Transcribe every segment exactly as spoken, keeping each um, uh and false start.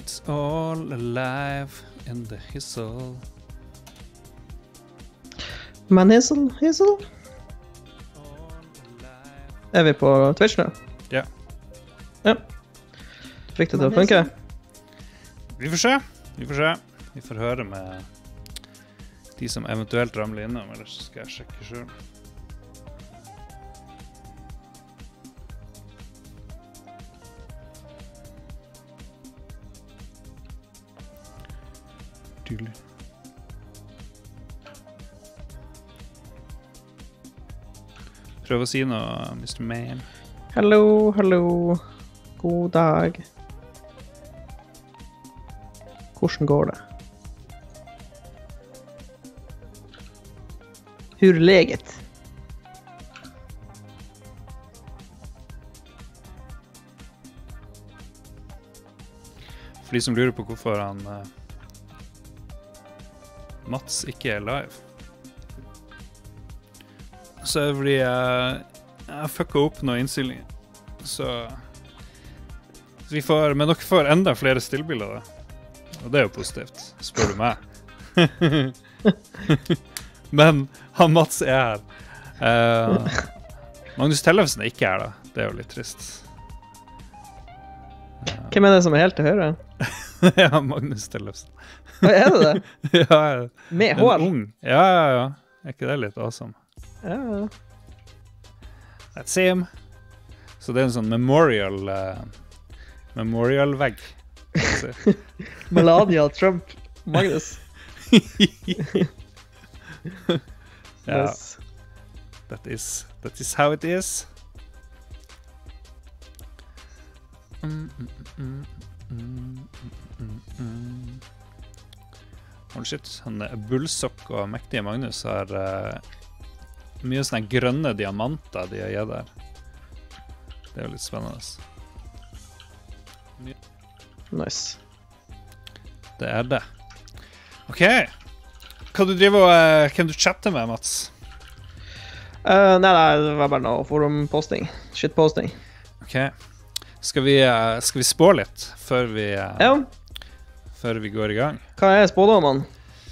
It's all alive in the hizzle. Men hizzle, hizzle. Er vi på Twitch nå? Ja. Ja. Fikk det til å funke? Vi får se. Vi får se. Vi får høre med de som eventuelt ramler innom, eller så skal jeg sjekke selv. Tydelig. Prøv å si noe, mister Man. Hallo, hallo. God dag. Hvordan går det? Hur läget? For de som lurer på hvorfor han uh, Mats ikke er live, så er det fordi jeg, jeg fucka opp noen innstillinger. Så, så vi får, men dere får enda flere stillbilder da. Og det er jo positivt, spør du meg. Men han Mats er her. Uh, Magnus Tellefsen er ikke her da. Det er jo litt trist. Uh. Hvem er det som er helt til høyre? Ja, Magnus Tellefsen. Hva er det det? Ja, med hår? Ung. Ja, ja, ja. Er ikke det litt awesome? Ja, ja. That's him. Så det er en sånn memorial uh, memorial-vegg. Melania Trump Magnus. Ja. Yes. That is that is how it is. Mm, mm, mm, mm, mm, mm. Hold shit, han er Bullsokk og mektige Magnus har uh, mye sånne grønne diamanter de har gitt der. Det er jo litt spennende. Nice. Det er det. Ok. Hva du driver og uh, kan du chatte med, Mats? Uh, nei, nei, det var bare noe forum-posting. Shit-posting. Ok. Skal vi, uh, skal vi spå litt før vi, uh, ja. Før vi går i gang? Hva er spådommene?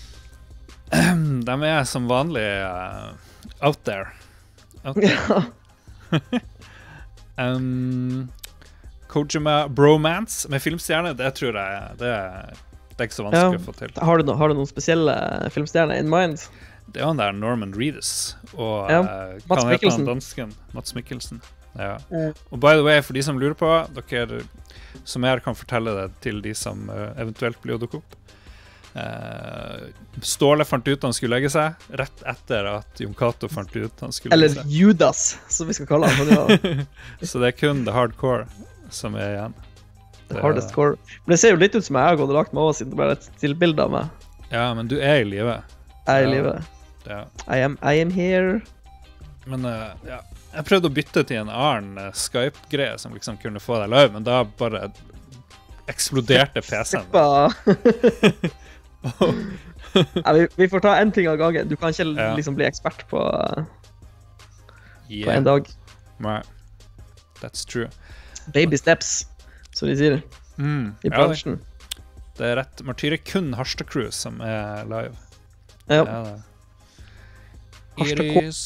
De er som vanlig uh, out there. Out there. Ja. um, Kojima Bromance med filmstjerne, det tror jeg det er, det er ikke så vanskelig ja. Å få til. Har du, no, har du noen spesielle filmstjerner in mind? Det er han der Norman Reedus og ja. uh, Mats Mikkelsen. Dansken, Mats Mikkelsen. Ja. Mm. Og by the way, for de som lurer på, dere som jeg kan fortelle det til de som uh, eventuelt blir å dukke opp. Uh, Ståle fant ut han skulle legge seg rett etter at Jon Cato fant ut han skulle Eller legge seg. Eller Judas, som vi skal kalle han. Så det er kun the hardcore som er igjen. The det hardest core. Men det ser jo litt ut som jeg har gått og lagt meg over siden det bare er et stillbilde av meg. Ja, men du er i livet. Jeg er i livet. Ja. I am, I am here. Men uh, ja, jeg prøvde å bytte til en annen uh, Skype-greie som liksom kunne få deg live, men da bare eksploderte P C-en. Oh. Ja, vi, vi får ta en ting av gangen. Du kan ikke ja. Liksom bli ekspert på, uh, yeah. på en dag. Right. That's true. Baby steps, som de sier mm. i bransjen. Ja, det er rett. Martyr er kun Harstad Cruise som er live. Ja. Ja Harstad Cruise.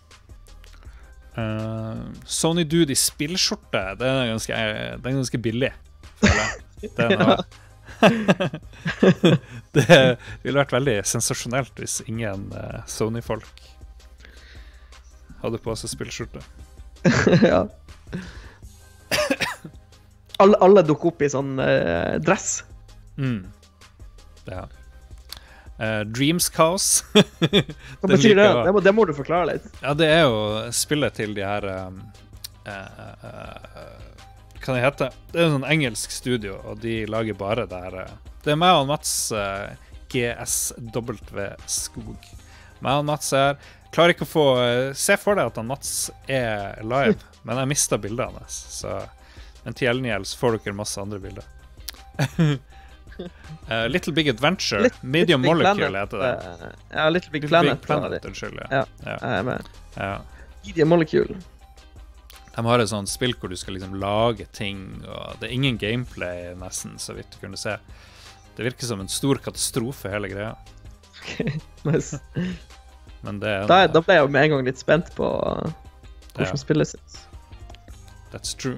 Uh, Sony Dude i spillskjorte, det er ganske, det er ganske billig. Det er noe... Det ville vært veldig sensasjonelt hvis ingen uh, Sony-folk hadde på seg spillskjorte. Ja. alle, alle dukker opp i sånn uh, dress. Mm. Ja. Uh, Dreams Chaos. Hva betyr det? Det må, det må du forklare litt. Ja, det er jo spillet til de her um, uh, uh, Hva det heter? Det er en sånn engelsk studio, og de lager bare det her. Det er meg og Mats uh, G S W Skog. Meg og Mats er klarer ikke å få uh, se for deg at han Mats er live, men jeg mistet bildet hans. Så en til gjeldende så får dere masse andre bilder. uh, Little Big Adventure, Little, Medium Little Molecule Planet, heter det. Uh, ja, Little Big Little Planet. Big Planet, unnskyld, ja. Ja, ja. jeg er med. Ja. Medium Molecule. De har et sånt spill hvor du skal liksom lage ting, og det er ingen gameplay nesten, så vidt du kunne se. Det virker som en stor katastrofe, hele greia. Ok, nice. Men det er... Da, da ble jeg jo med en gang litt spent på uh, hvordan ja. Spillet sitt. That's true.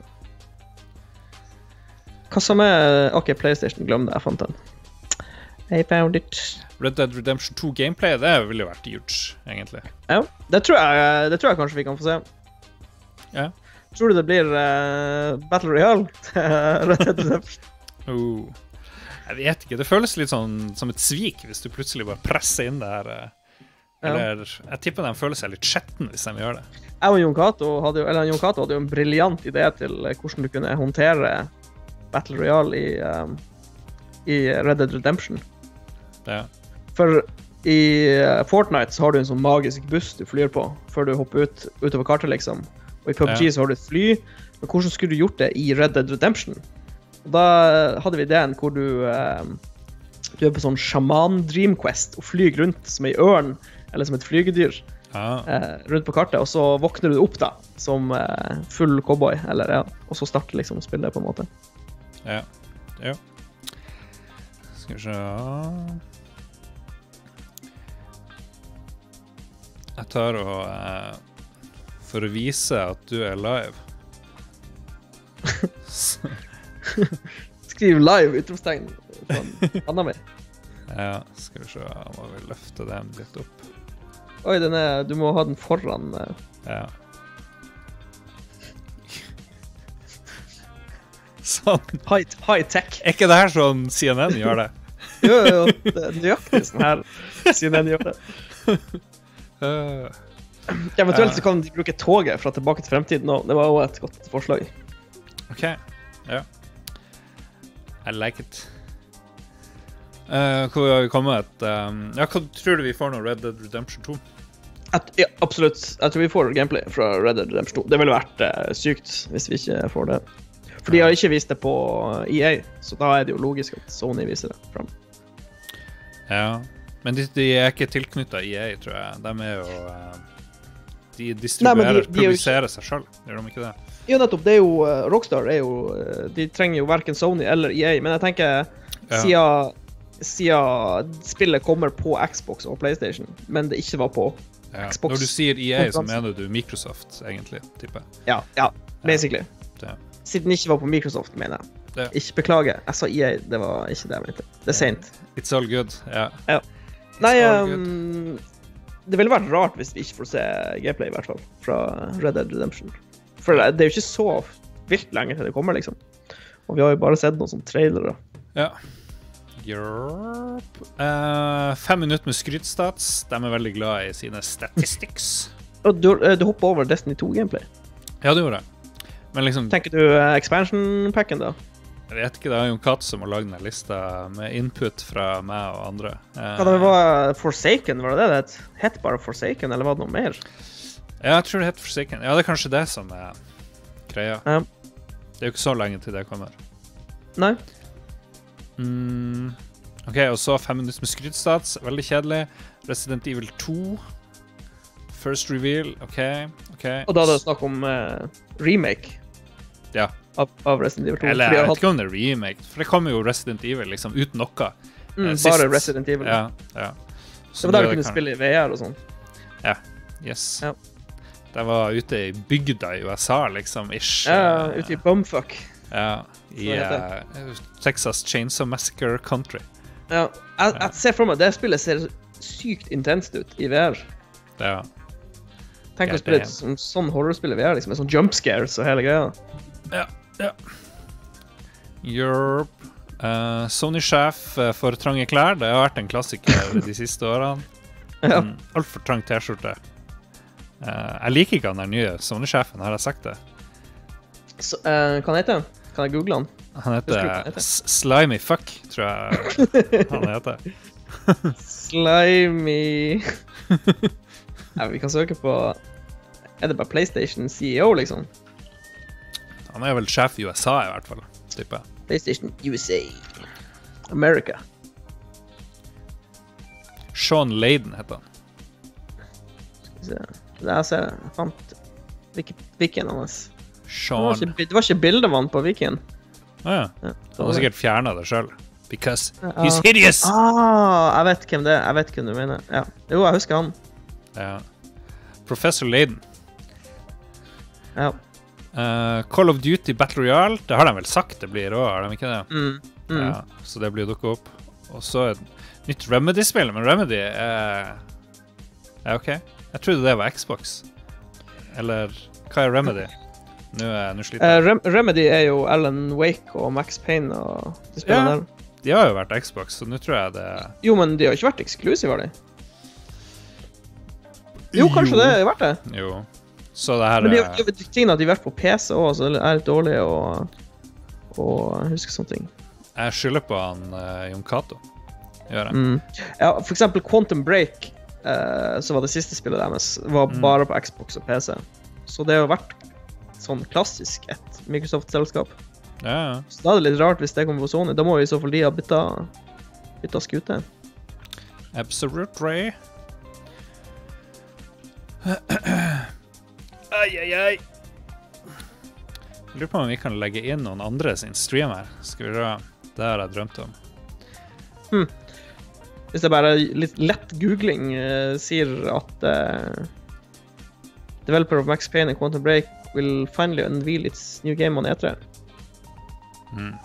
Hva som er... Ok, PlayStation, glem det, jeg fant den. I found it. Red Dead Redemption to gameplay, det ville jo vært huge, egentlig. Ja, det tror jeg, det tror jeg kanskje vi kan få se. Ja. Tror du det blir uh, Battle Royale? Red Dead Redemption? Oh. Jeg vet ikke, det føles litt sånn som et svik hvis du plutselig bare presser inn det her. Eller, ja. Jeg tipper de føler seg litt skjetten hvis de gjør det. Jeg og Jon Cato hadde jo, eller Jon Cato hadde jo en briljant idé til hvordan du kunne håndtere Battle Royale i, um, i Red Dead Redemption. Ja. For i Fortnite så har du en sånn magisk buss du flyr på før du hopper ut utover kartet liksom. Og i P U B G ja. Så har du et fly, men hvordan skulle du gjort det i Red Dead Redemption? Og da hadde vi ideen hvor du, eh, du er på sånn shaman dream quest og flyr rundt som en ørn, eller som et flygedyr, ah. eh, rundt på kartet, og så våkner du opp da, som eh, full cowboy, eller ja, og så starter liksom spillet på en måte. Ja, ja. Skal vi se... Jeg tar og... Eh, for å vise at du er live. Skriv live utropstegn på Anna mi. Ja, skal vi se, må vi løfte den litt opp. Oi, den er, du må ha den foran. Ja. Sånn. High, high tech. Er ikke det her sånn C N N gjør det? Jo, jo, det er nøyaktig sånn her C N N gjør det. Uh. Eventuelt så kan de bruke toget fra Tilbake til fremtiden nå. Det var jo et godt forslag. Ok, ja. I like it. Uh, hvor har vi kommet? Um, ja, hva tror du vi får nå? Red Dead Redemption to? Et, ja, absolutt. Jeg tror vi får gameplay fra Red Dead Redemption to. Det ville vært uh, sykt hvis vi ikke får det. For de har ikke vist det på E A, så da er det jo logisk at Sony viser det frem. Ja, men de, de er ikke tilknyttet E A, tror jeg. De er jo... Uh, De distribuerer, Nei, de, de publiserer ikke... seg selv, gjør de ikke det? Ja, nettopp, det er jo, uh, Rockstar er jo, uh, de trenger jo hverken Sony eller E A, men jeg tenker, ja. siden, siden spillet kommer på Xbox og PlayStation, men det ikke var på ja. Xbox. Når du sier E A, så mener du Microsoft, egentlig, tipper jeg. Ja, ja, basically. Ja. Siden det ikke var på Microsoft, mener jeg. Ja. Ikke beklage, jeg sa E A, det var ikke det jeg mente. Det er sent. It's all good, ja. ja. Nei, um, det ville vært rart hvis vi ikke får se gameplay i hvert fall fra Red Dead Redemption. For det er jo ikke så vilt lenge til det kommer, liksom. Og vi har jo bare sett noen sånne trailere. Ja. Jørp. Uh, fem minutter med skrytstats. De er veldig glad i sine statistics. Og du, du hoppet over Destiny to gameplay. Ja, det gjorde jeg. Men liksom... Tenker du uh, expansion-packen da? Jeg vet ikke, det er jo en katt som har laget denne lista med input fra meg og andre. Ja, det var Forsaken, var det det? Det het bare Forsaken, eller var det noe mer? Ja, jeg tror det het Forsaken. Ja, det er kanskje det som er greia. Ja. Det er jo ikke så lenge til det kommer. Nei. Mm, ok, og så fem minutter med skrytstats. Veldig kjedelig. Resident Evil to. First reveal, ok. okay. Og da er det snakk om uh, remake. Ja. Av, av Resident Evil to. Eller jeg vet ikke om det er remake, for det kommer jo Resident Evil liksom uten noe. Mm, eh, bare Resident Evil. Ja, ja. Så det var der du kunne kan... spille i V R og sånn. Ja, yes. Ja. Det var ute i bygda i U S A, liksom, ish. Ja, ute i bumfuck. Ja, i uh, Texas Chainsaw Massacre Country. Ja, jeg, jeg ser for meg, det spillet ser sykt intenst ut i V R. Ja. Tenk å spille et sånn, sånn horrorspill i V R, liksom, med sånn jumpscares og hele greia. Ja, ja. Europe. Uh, Sony-sjef uh, for trange klær. Det har vært en klassiker de siste årene. Ja. Um, alt for trang t-skjorte. Uh, jeg liker ikke han der nye Sony-sjefen, har jeg sagt det? Så, uh, hva han heter han? Kan jeg google han? Han heter, heter? Slimy Fuck, tror jeg han heter. Slimy... Ja, vi kan søke på... Er det bare PlayStation C E O, liksom? Han er vel sjef i U S A i hvert fall, type. PlayStation U S A. America. Sean Layden heter han. Skal vi se. Der ser jeg. Jeg fant Wikipedia hans. Sean. Det var ikke, det var ikke bildevann på Viken. Ah, ja. Ja, Han har sikkert fjernet det selv. Because Ja. he's hideous! Ah, jeg vet hvem det er. Jeg vet hvem du mener. Ja. Jo, jeg husker han. Ja. Professor Layden. Ja. Uh, Call of Duty Battle Royale, det har de vel sagt det blir også, har de ikke det? Mm. Mm. Ja, så det blir dukket opp. Og så et nytt Remedy-spill, men Remedy er... Ja, ok. Jeg trodde det var Xbox. Eller, hva er Remedy? Nå er jeg nå sliter Eh, jeg. Rem Remedy er jo Alan Wake og Max Payne og de spillene Ja. der. De har jo vært Xbox, så nå tror jeg det er... Jo, men de har ikke vært eksklusive, har de? Jo, kanskje Jo. det har vært det. Jo. Så det her Men de, er... de, de tingene at de har vært på P C også, så det er litt dårlig å, å huske sånne ting. Jeg skylder på han uh, Jon Cato. Gjør jeg. Mm. Ja, for eksempel Quantum Break, eh, så var det siste spillet deres, var Mm. bare på Xbox og P C. Så det har vært sånn klassisk et Microsoft-selskap. Ja, ja. Så da er det litt rart hvis det kommer på Sony. Da må jo i så fall de ha bytta, bytta skute. Absolutely. Ai, ai, ai. Jeg lurer på om vi kan legge inn noen andre sin stream her. Skal vi se. Det har jeg drømt om. Hvis det bare litt lett googling eh, sier at eh, developer of Max Payne and Quantum Break will finally unveil its new game on E tre. Mm.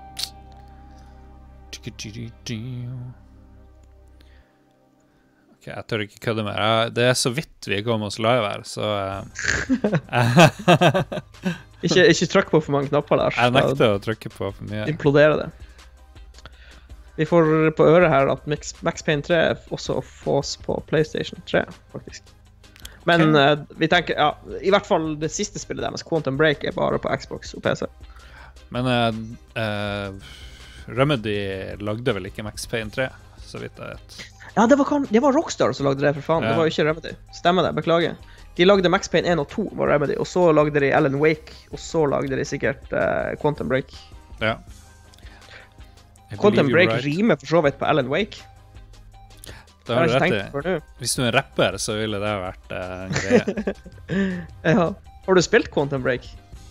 Ok, jeg tør ikke kødde mer. Jeg- Det er så vidt vi kom oss live her, så eh, Ikke, ikke trykk på for mange knapper, Lars. jeg Da nekter å trykke på for mye. imploderer det. Vi får på øret her at Max, Max Payne tre også fås på PlayStation tre, faktisk. Men Ok. eh, vi tenker, ja, i hvert fall det siste spillet deres, Quantum Break, er bare på Xbox og P C. Men eh, eh, Remedy lagde vel ikke Max Payne tre, så vidt jeg vet. Ja, det var, kan- det var Rockstar som lagde det, for faen. Ja. Det var jo ikke Remedy. Stemmer det, beklager. De lagde Max Payne en og to, var Remedy, og så lagde de Alan Wake, og så lagde de sikkert eh, Quantum Break. Ja. I Quantum believe Break you're right. rimer for så vidt på Alan Wake. Det Det har har du jeg ikke rett tenkt i. på før nå. Hvis du er en rapper, så ville det vært eh, en greie. Ja. Har du spilt Quantum Break?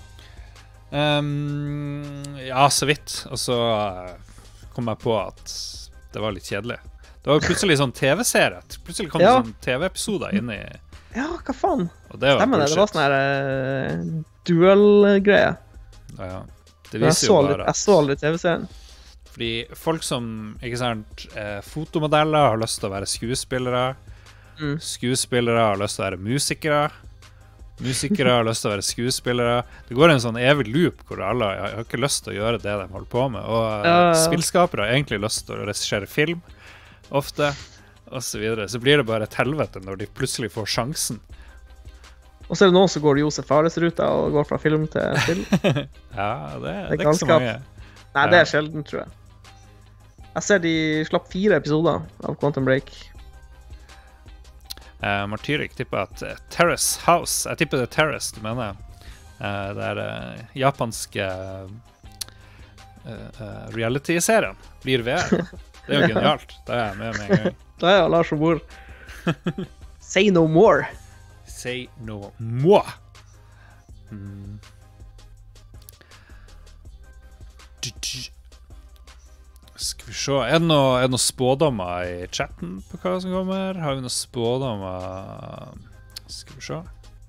Um, ja, så vidt. Og så eh, kom jeg på at det var litt kjedelig. Det var jo plutselig sånn T V-serie. Plutselig kom Ja. det sånn T V-episoder inn i... Ja, hva faen? Og det var Stemmer det, det var bullshit. sånn her uh, dual-greie. Ja, det Men Jeg viser så jo aldri- bare jeg at... så aldri T V-serien. Fordi folk som, ikke sant, eh, fotomodeller har lyst til å være skuespillere. Mm. Skuespillere har lyst til å være musikere. Musikere har lyst til å være skuespillere. Det går en sånn evig loop hvor alle har har ikke lyst til å gjøre det de holder på med. Og eh, Ja, ja, ja. spillskapere har egentlig lyst til å regissere film, ofte, og så videre. Så blir det bare et helvete når de plutselig får sjansen. Og så er det noen som går Josef Fares-ruta og går fra film til spill. Ja, det, det er ikke så galskap. mange. Nei, Ja. det er sjelden, tror jeg. Jeg ser de slapp fire episoder av Quantum Break. Uh, Martyrik tipper at uh, Terrace House, jeg tipper det er Terrace du mener, uh, det er uh, japanske uh, uh, reality-serien, blir V R. Det er jo genialt, det er jeg med med en gang. Da er jeg Lars og Bor. Say no more. Say no more. Mm. Skal vi se, er det noe, er det noe spådommer i chatten på hva som kommer? Har vi noe spådommer? Skal vi se.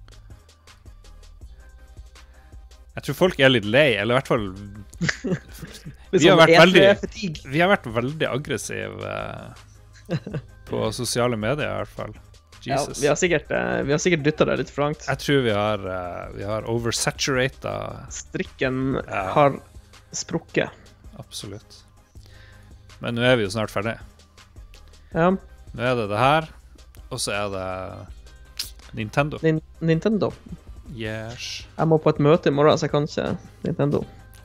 Jeg tror folk er litt lei, eller i hvert fall Litt Vi har sånn vært E tre veldig- fatigue. Vi har vært veldig aggressive eh, på sosiale medier i hvert fall. Ja, Jesus. vi har sikkert, eh, vi har sikkert dyttet det litt for langt. Jeg tror vi har, eh, vi har oversaturated. Strikken Ja. har sprukket. Absolutt. Men nå er vi jo snart ferdig. Ja, Nå er det det her, og så er det Nintendo. Nin Nintendo. Yes. Jeg må på et møte i morgen, så jeg kan ikke Nintendo.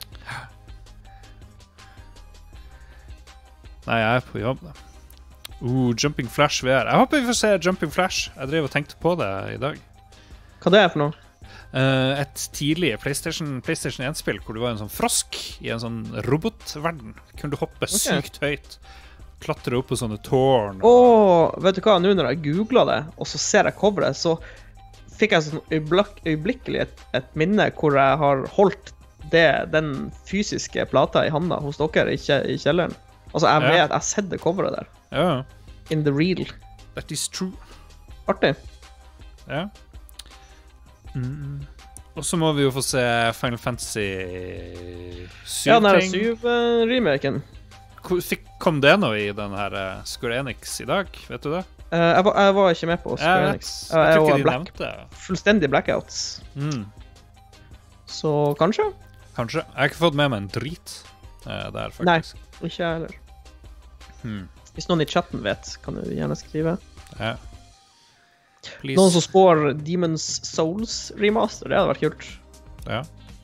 Nei, jeg er på jobb da. Uh, Jumping Flash V R. Jeg håper vi får se Jumping Flash. Jeg drev og tenkte på det i dag. Hva det er for noe? Eh, et tidlig PlayStation, PlayStation one-spill hvor du var en sånn frosk i en sånn robotverden. Kunne du hoppe sykt høyt, klatre opp på sånne tårn. Åh, vet du hva, nå når jeg googlet det, og så ser jeg coveret, så fikk jeg sånn øyeblikk, øyeblikkelig et, et minne hvor jeg har holdt det, den fysiske plata i handa hos dere i, kje, i kjelleren. Altså, jeg vet, Ja. jeg har sett det coveret der. Ja, In the real. that is true. Artig. Ja. Mm. Og så må vi jo få se Final Fantasy syv Ja, den her ting. syv-remaken. Hvor- Fikk, kom det noe i den her eh, Square Enix i dag? Vet du det? Uh, jeg, var, jeg var ikke med på Square Jeg vet. Enix. Jeg Jeg, tror var ikke de black, nevnte det. fullstendig blackouts. Mm. Så kanskje? Kanskje. Jeg har ikke fått med meg en drit eh, der, Nei. faktisk. Ikke jeg heller. Hmm. Hvis noen i chatten vet, kan du gjerne skrive. Ja. Please. Noen som spår Demon's Souls remaster, det hadde vært kult. Ja.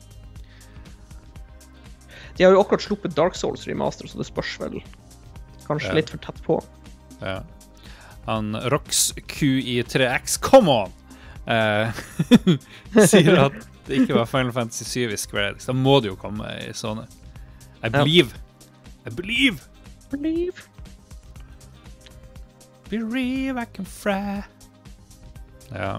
De har jo akkurat sluppet Dark Souls remaster, så det spørs vel kanskje Ja. litt for tett på. Ja. Han Rox Q I tre X, come on! Eh, sier at det ikke var Final Fantasy syv i Square Enix. Da må det jo komme i Sony. I believe. I believe. Believe. Believe I can fry. Ja.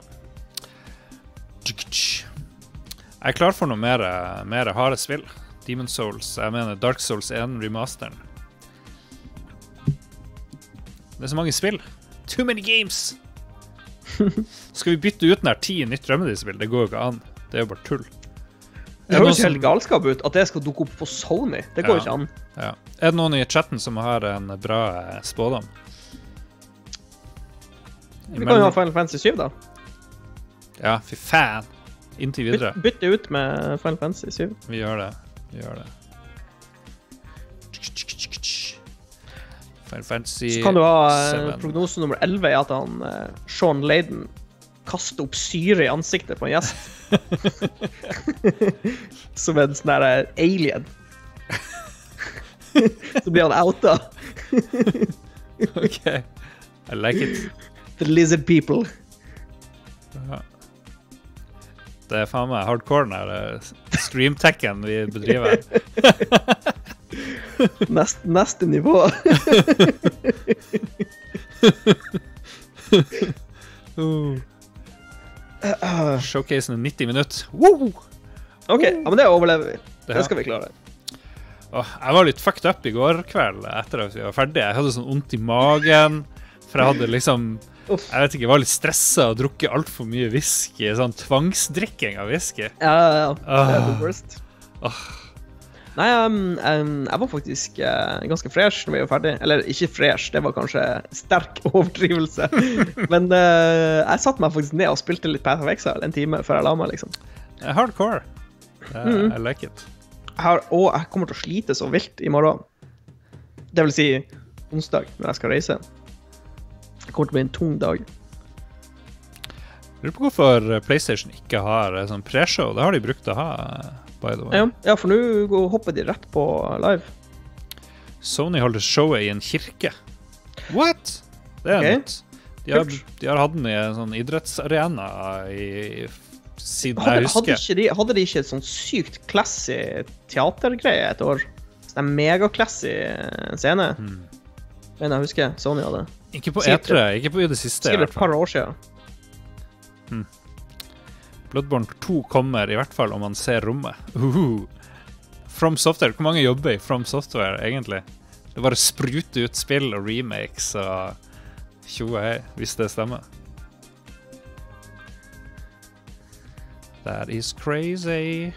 Jeg er klar for noe mer, mer harde spill. Demon Souls, jeg mener Dark Souls one remasteren. Det er så mange spill. Too many games! Skal vi bytte ut den her ti nytt Remedy-spill? Det går jo ikke an. Det er jo bare tull. Det høres jo helt galskap ut at det skal dukke opp på Sony. Det går Ja. ikke an. Ja. Er det noen i chatten som har en bra eh, spådom? Vi kan jo ha Final Fantasy syv da. Ja, fy faen. Inntil videre. Byt, bytte ut med Final Fantasy syv. Vi gjør det. Vi gjør det. Final Fantasy Så kan du ha eh, seven. prognose nummer elleve i at han, eh, Sean Layden, kaster opp syre i ansiktet på en gjest. Som en sånn der eh, alien. Så blir han outa. Ok. I like it. The lizard people. Ja. Det er faen meg hardcore den her streamtekken vi bedriver. Nest, neste nivå. uh. Showcasen er nitti minutter. Woo! Ok, ja, men det overlever vi. Det Det skal vi klare. Åh, jeg var litt fucked up i går kveld etter at vi var ferdige. Jeg hadde sånn ondt i magen, for jeg hadde liksom, Uff. jeg vet ikke, jeg var litt stresset og drukket alt for mye whisky, sånn tvangsdrikking av whisky. Ja, ja, ja. Det er Ah. the worst. Åh. Nei, um, um, jeg var faktisk uh, ganske fresh når vi var ferdig. Eller ikke fresh, det var kanskje sterk overdrivelse. Men uh, jeg satt meg faktisk ned og spilte litt Path of Exile en time før jeg la meg, liksom. Det er hardcore. Uh, Mm. I like it. Jeg har, og jeg kommer til å slite så vilt i morgen. Det vil si onsdag, når jeg skal reise. Det kommer til å bli en tung dag. Jeg lurer på hvorfor PlayStation ikke har eh, sånn pre-show. Det har de brukt å ha, eh, by the way. Ja, ja for nå går- hopper de rett på live. Sony holder showet i en kirke. What? Det er Ok. nytt. De har, Kult. de har hatt den i en sånn idrettsarena i, siden Hadde, jeg hadde, husker. ikke de, hadde de ikke et sånn sykt classy teatergreie et år? Sånn en megaclassy scene? Hmm. Men jeg husker Sony hadde. Ikke på E Sikkert- tre, ikke på i det siste. i Sikkert hvert et fall. par år siden. Bloodborne to kommer i hvert fall om man ser rommet. Uhuhu. From Software, hvor mange jobber i From Software egentlig? Det er bare sprute ut spill og remakes og tjo og hei, hvis det stemmer. That is crazy.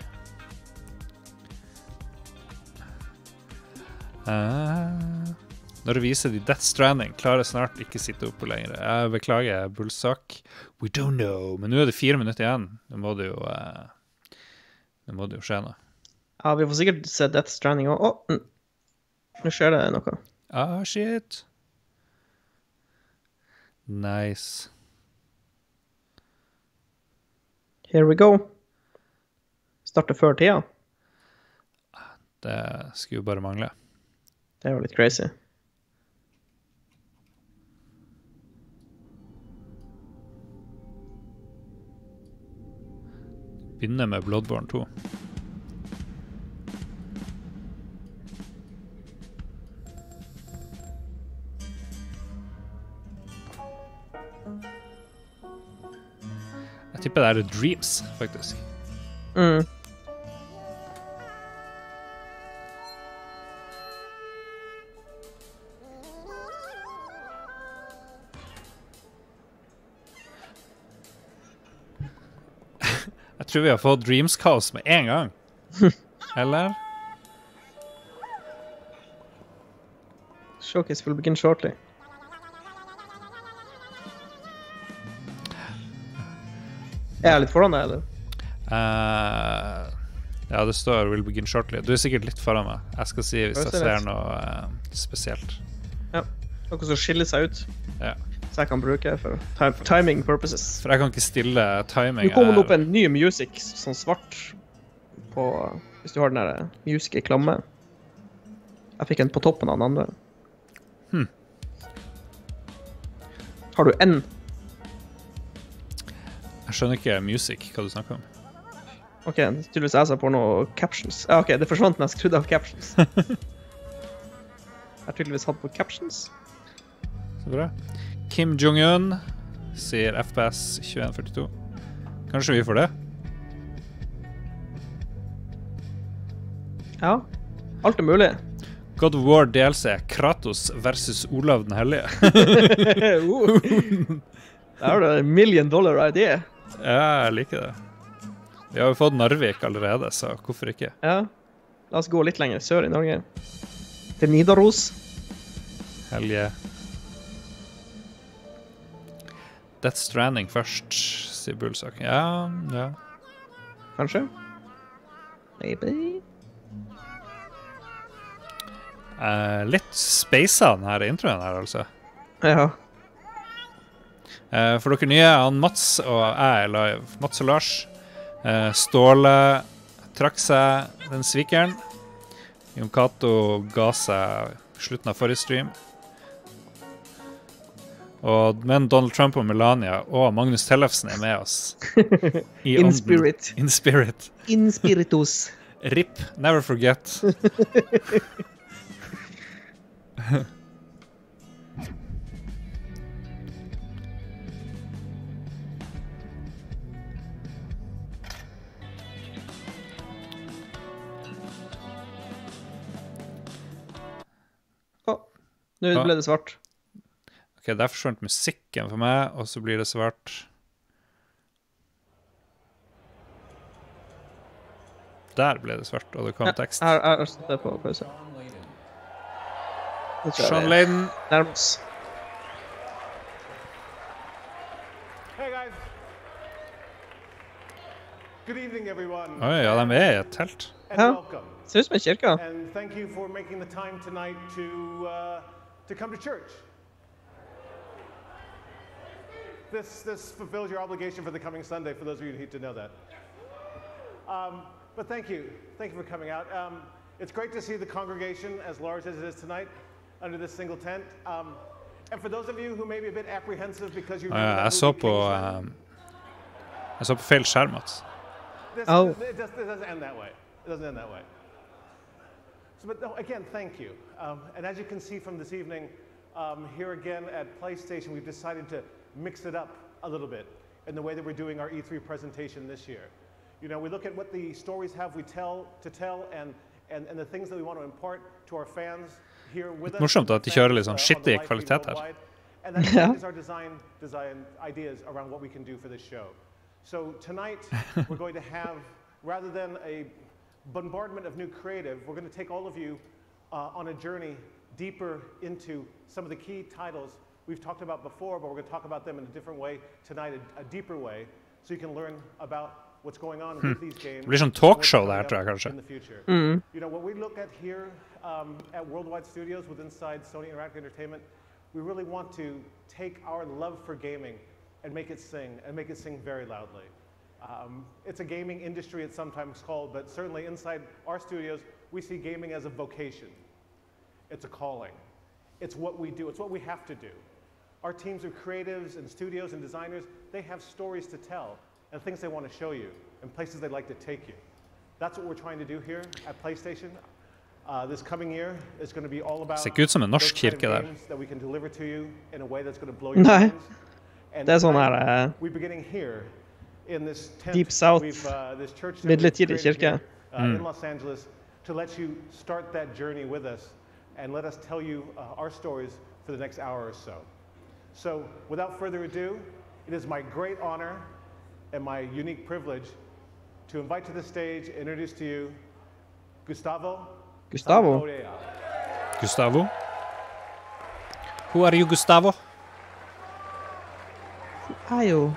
Uh, når viser de Death Stranding, klarer snart ikke sitte oppe lenger. Jeg beklager, Bullsack. We don't know. Men nå er det fire minutter igjen. Nå må det jo, uh, nå må det jo skje noe. Ja, vi får sikkert se Death Stranding også. Åh, mm. Nå skjer det noe. Ah, shit. Nice. Here we go. Starter før tida. Det skulle jo bare mangle. Det er jo litt crazy. Begynner med Bloodborne to. Jeg tipper det er Dreams, faktisk. Mm. Jeg tror vi har fått Dreams Chaos med en gang. Eller? Showcase will begin shortly. Er jeg litt foran deg, eller? Uh, ja, det står will begin shortly. Du er sikkert litt foran meg. Jeg skal si hvis jeg ser noe uh, spesielt. Ja, noe som skiller seg ut. Ja. Så jeg kan bruke for time, timing purposes. For jeg kan ikke stille timing. Nå kommer det opp en ny music, sånn svart, på, hvis du har den der music i klamme. Jeg fikk en på toppen av den andre. Hmm. Har du en? Jeg skjønner ikke music, hva du snakker om. Ok, tydeligvis jeg ser på noe captions. Ja, ok, det forsvant når jeg skrudde av captions. Jeg har tydeligvis hatt på captions. Så bra. Kim Jong-un sier F P S tjueen førtito. Kanskje vi får det? Ja, alt er mulig. God of War D L C, Kratos versus Olav den Hellige. uh. Der har du en million dollar idé. Ja, jeg liker det. Vi har jo fått Narvik allerede, så hvorfor ikke? Ja, la oss gå litt lenger sør i Norge. Til Nidaros. Helge. Death Stranding først, sier Bullsock. Ja, ja. Kanskje? Maybe. Uh, litt spacet den her introen her, altså. Ja. Uh, for dere nye, han Mats og jeg er live. Mats og Lars. Uh, Ståle trakk seg den svikeren. Jon Cato ga seg slutten av forrige stream. Og, men Donald Trump og Melania og Magnus Tellefsen er med oss. I In ånden. spirit. In spirit. In spiritus. R I P, never forget. Å, nå ble det svart. Ok, der forsvant musikken for meg, og så blir det svart. Der ble det svart, og det kom tekst. Ja, jeg har satt det på pause. Sean Layden. Nærmest. Hey guys. Good evening everyone. Oi, ja, de er i et telt. And Ja. welcome. Ser ut som en kirke. And thank you for making the time tonight to uh, to come to church. This this fulfills your obligation for the coming Sunday. For those of you who need to know that. Um, but thank you, thank you for coming out. Um, it's great to see the congregation as large as it is tonight under this single tent. Um, and for those of you who may be a bit apprehensive because you. Å ja, jeg så på um, Jeg så på feil skjerm, Mats. This, Oh. it, does, it doesn't end that way. It doesn't end that way. So, but no, again, thank you. Um, and as you can see from this evening, um, here again at PlayStation, we've decided to mix it up a little bit in the way that we're doing our E three presentation this year. You know, we look at what the stories have we tell to tell and, and, and the things that we want to impart to our fans here with us. Morsomt at de kjører litt sånn skittig kvalitet her. And that is our design, design ideas around what we can do for this show. So tonight, we're going to have, rather than a bombardment of new creative, we're going to take all of you uh, on a journey deeper into some of the key titles we've talked about before, but we're going to talk about them in a different way tonight, a, a deeper way, so you can learn about what's going on with these games. Det blir sånn talkshow der, tror jeg, kanskje. In the future. Mm. You know, what we look at here um, at Worldwide Studios with inside Sony Interactive Entertainment, we really want to take our love for gaming and make it sing, and make it sing very loudly. Um, it's a gaming industry, it's sometimes called, but certainly inside our studios, we see gaming as a vocation. It's a calling. It's what we do, it's what we have to do. Our teams of creatives and studios and designers, they have stories to tell and things they want to show you and places they'd like to take you. That's what we're trying to do here at PlayStation. Uh, this coming year is going to be all about Ser ikke ut som en norsk those kind of kirke der. games that we can deliver to you in a way that's going to blow your Nei. minds. And Det er sånn tonight, her, eh, we're beginning here in this tent Deep South, we've, uh, this church that we've midlertidig created kirke. here, uh, in Los Angeles to let you start that journey with us and let us tell you uh, our stories for the next hour or so. So without further ado, it is my great honor and my unique privilege to invite to the stage, introduce to you Gustavo. Gustavo? Santaolalla. Gustavo? Who are you, Gustavo? Er jo...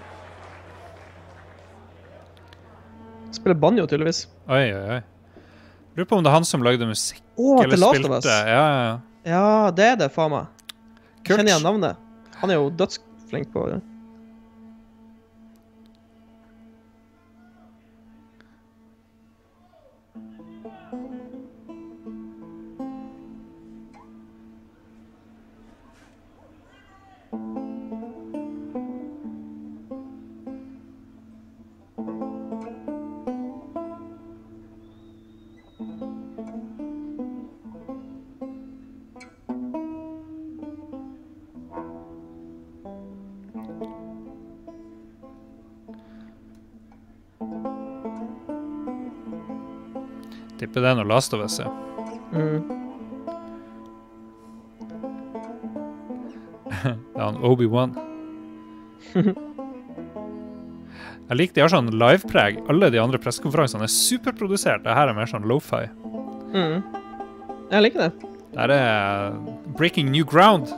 Spiller banjo, tydeligvis. Oi, oi, oi. Lurer på om det er han som lagde musikk, Åh, eller The Last of spilte. Us. Ja, ja, ja. Ja, det er det, faen meg. Kult. Kjenner jeg navnet? Han er jo dødsflink på det. Tipper det er noe Last of Us, ja. Mm. Det er han Obi-Wan. Jeg liker de har sånn livepreg. Alle de andre pressekonferansene er superprodusert. Det her er mer sånn lo-fi. Mm. Jeg liker det. Det her er breaking new ground.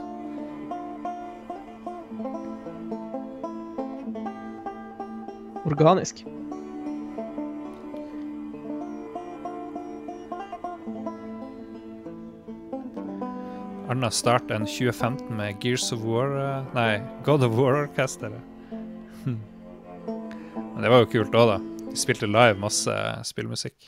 Organisk. Anna start enn tjue femten med Gears of War, uh, nei, God of War-orkesteret. Hm. Men det var jo kult også da. De spilte live masse spillmusikk.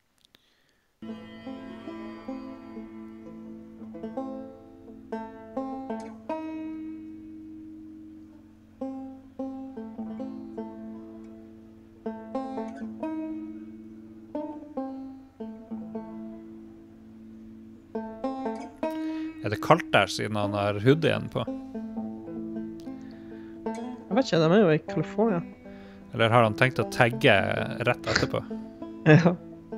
Er det kaldt der siden han har hoodien på? Jeg vet ikke, de er jo i California. Eller har han tenkt å tagge rett etterpå? Ja.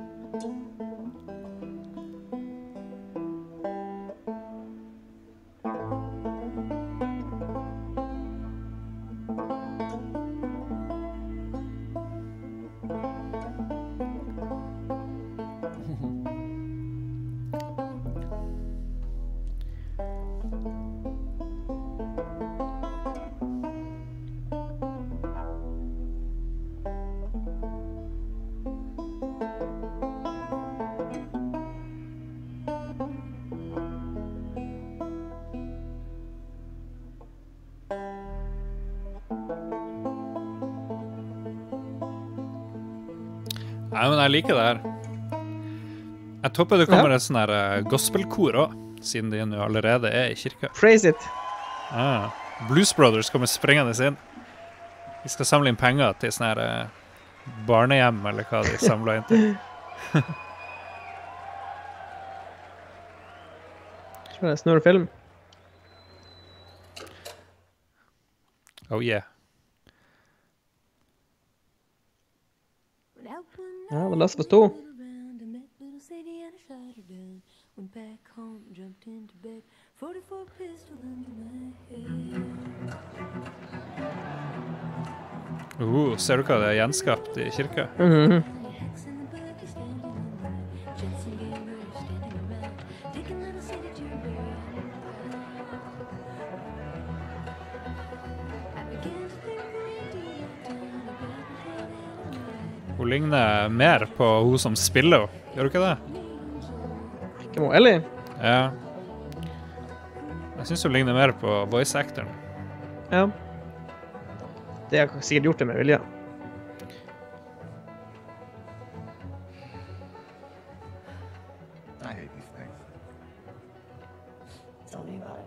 Nei, men jeg liker det her. Jeg håper det kommer Ja. Ja. et sånn her eh, gospelkor også, siden de nå allerede er i kirka. Praise it. Ah, Blues Brothers kommer sprengende inn. De skal samle inn penger til sånne her eh, barnehjem, eller hva de samler inn til. Jeg tror det er snurrefilm. Oh yeah. Ja, det Last of Us to. Uh, ser du hva det er gjenskapt i kirka? Mhm. Hun ligner mer på hun som spiller, gjør du ikke det? Ikke må Ellie. Ja. Jeg synes hun ligner mer på voice actoren. Ja. Det har sikkert gjort det med vilje. I hate these things. Tell me about it.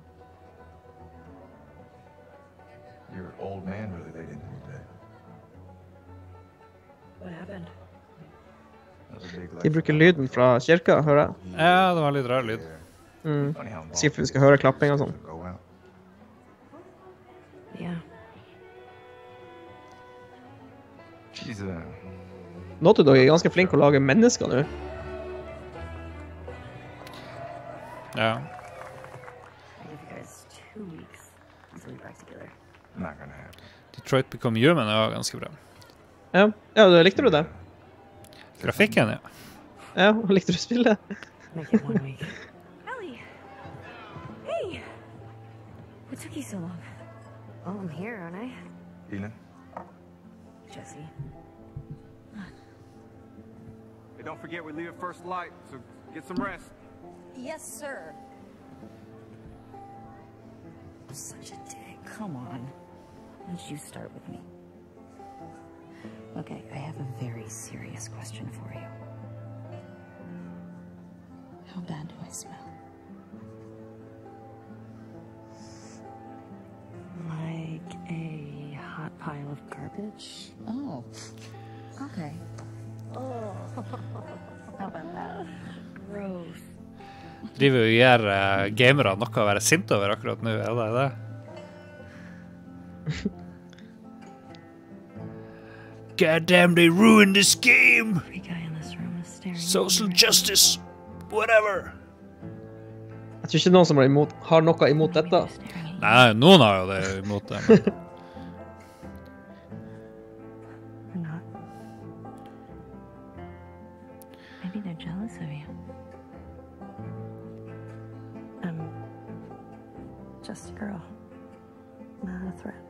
Your old man really laid into me today. What happened? That was a big De lecture. bruker lyden fra kirka, hører jeg. Ja, det var litt rar lyd. Mm. Funny how Sikkert for vi skal høre klapping og sånn. go out. Yeah. She's a... Naughty Dog er ganske flink å lage mennesker nå. Ja. Give you guys two weeks until we back together. Not gonna happen. Detroit Become Human er ganske bra. Ja, ja likte du det? Grafikken, ja. Ja, likte du spillet? Make it one week. Ellie! Hey! What took you so long? Oh, I'm here, aren't I? Eden? Jesse. Hey, don't forget we leave at first light, so get some rest. Yes, sir. Such a dick. Come on. Why don't you start with me? Okay, I have a very serious question for you. How bad do I smell? Like a hot pile of garbage? Oh. Okay. Oh. How about that? Gross. Driver jo gjør uh, gamere noe å være sint over akkurat nå, er det det? God damn, they ruined this game! Every guy in this room is staring. Social justice, whatever. Jeg tror ikke noen som har, imot, har noe imot dette. Nei, noen har jo det imot det, men... Or not. Maybe they're jealous of you. I'm just a girl, not a threat.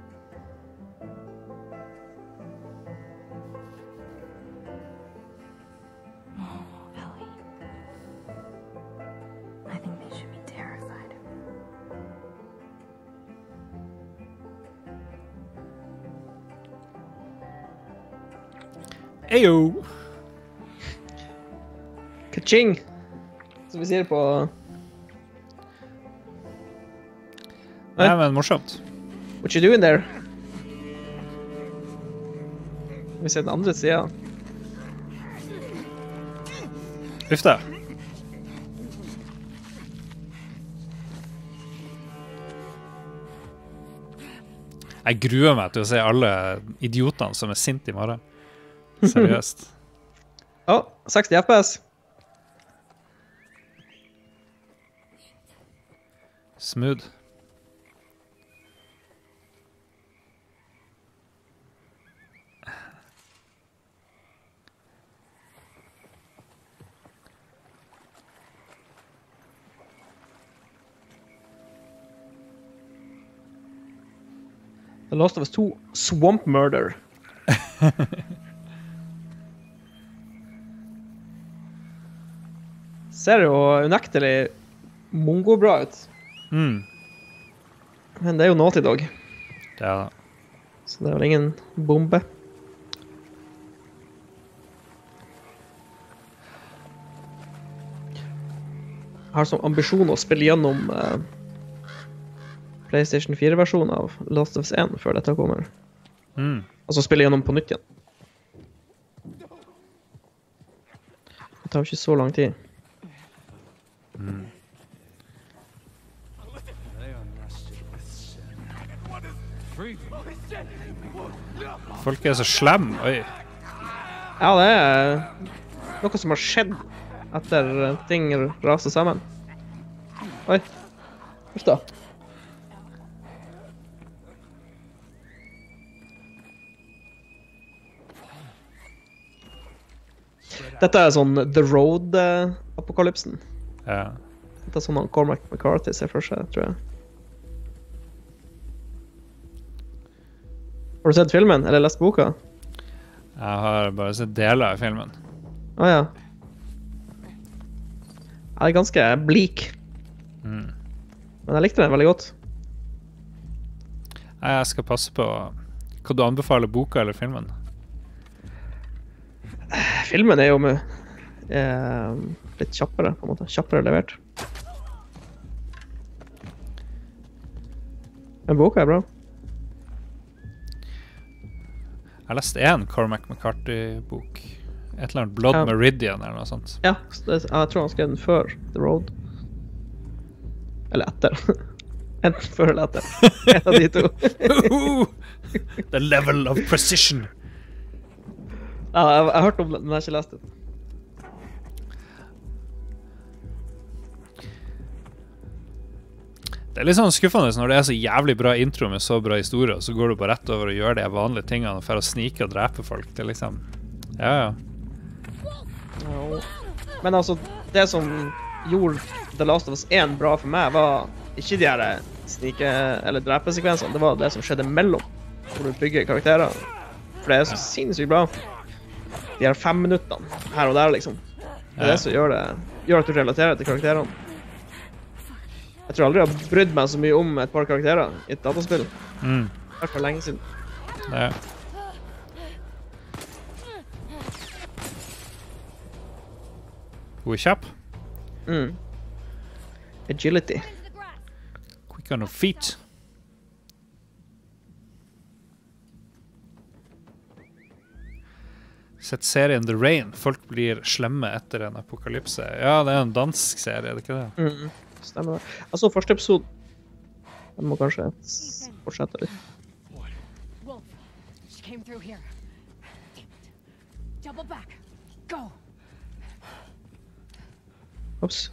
Oh, Ellie. I think they should be terrified. Eyo! Ka-ching! Som vi sier på... Nei, men morsomt. What you doing there? Vi ser den andre siden. Uff da. Jeg gruer meg til å se alle idiotene som er sint i morgen. Seriøst. Å, oh, seksti F P S. Smooth. The Last of Us to Swamp Murder. Ser jo unektelig mongo-bra ut. Mm. Men det er jo Naughty Dog. Det er det. Så det er vel ingen bombe. Jeg har som ambisjon å spille gjennom uh, PlayStation fire-versjonen av Last of Us one før dette kommer. Mm. Altså spille gjennom på nytt igjen. Det tar jo ikke så lang tid. Mm. Folk er så slem, oi. Ja, det er noe som har skjedd etter ting raser sammen. Oi. Uff da. Dette er sånn The Road-apokalypsen. Ja. Dette er sånn han Cormac McCarthy ser for seg, tror jeg. Har du sett filmen, eller lest boka? Jeg har bare sett deler av filmen. Åja. Oh, ja. Den er ganske bleak. Mm. Men jeg likte den veldig godt. Nei, jeg skal passe på hva du anbefaler, boka eller filmen. Filmen er jo med eh, litt kjappere, på en måte. Kjappere levert. Men boka er bra. Jeg har lest en Cormac McCarthy-bok. Et eller annet Blood Ja. Meridian eller noe sånt. Ja, det, jeg tror han skrev den før The Road. Eller etter. Enten før eller etter. En av de to. The level of precision. Ja, jeg, jeg har hørt om den, men jeg har ikke lest den. Det er litt sånn skuffende når det er så jævlig bra intro med så bra historie, og så går du bare rett over og gjør de vanlige tingene for å snike og drepe folk. Det er liksom... Ja, ja. Jo. Men altså, det som gjorde The Last of Us one bra for meg, var ikke de her snike- eller drepesekvensene, det var det som skjedde mellom, hvor du bygger karakterer. For det er så sinnssykt bra. De her fem minuttene, her og der, liksom. Det er det som gjør det, gjør at du relaterer til karakterene. Jeg tror aldri jeg har brydd meg så mye om et par karakterer i et dataspill. Mm. Det er for lenge siden. Ja. Hun er kjapp. Mm. Agility. Quick on her feet. Sett serien The Rain. Folk blir slemme etter en apokalypse. Ja, det er en dansk serie, er det ikke det? Mm. Stemmer det. Jeg så første episode. Jeg må kanskje fortsette litt. Wolf, she came through here. Damn it. Double back. Go. Ops.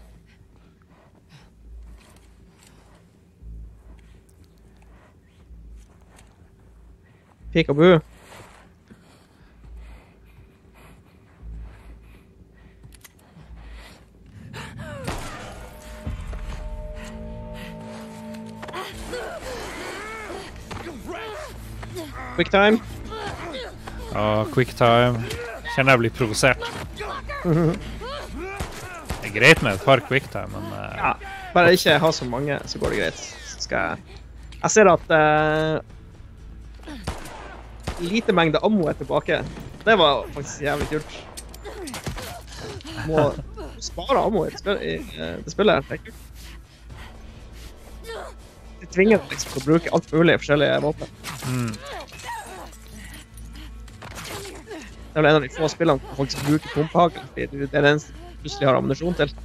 Peekaboo. Quick time. Ja, quick time. Kjenner jeg blir provosert. Det er greit med et par quick time, men... Uh, Ja, bare ikke ha så mange, så går det greit. Så skal jeg... Jeg ser at uh, lite mengde ammo er tilbake. Det var faktisk jævlig kult. Må spare ammo i det spillet, i, uh, det spillet her, tenker jeg. Det tvinger deg liksom til å bruke alt mulig forskjellige våpen. mm. Det er vel en av de få spillene som faktisk bruker pumpehagel, fordi det er den eneste du plutselig har ammunisjon til.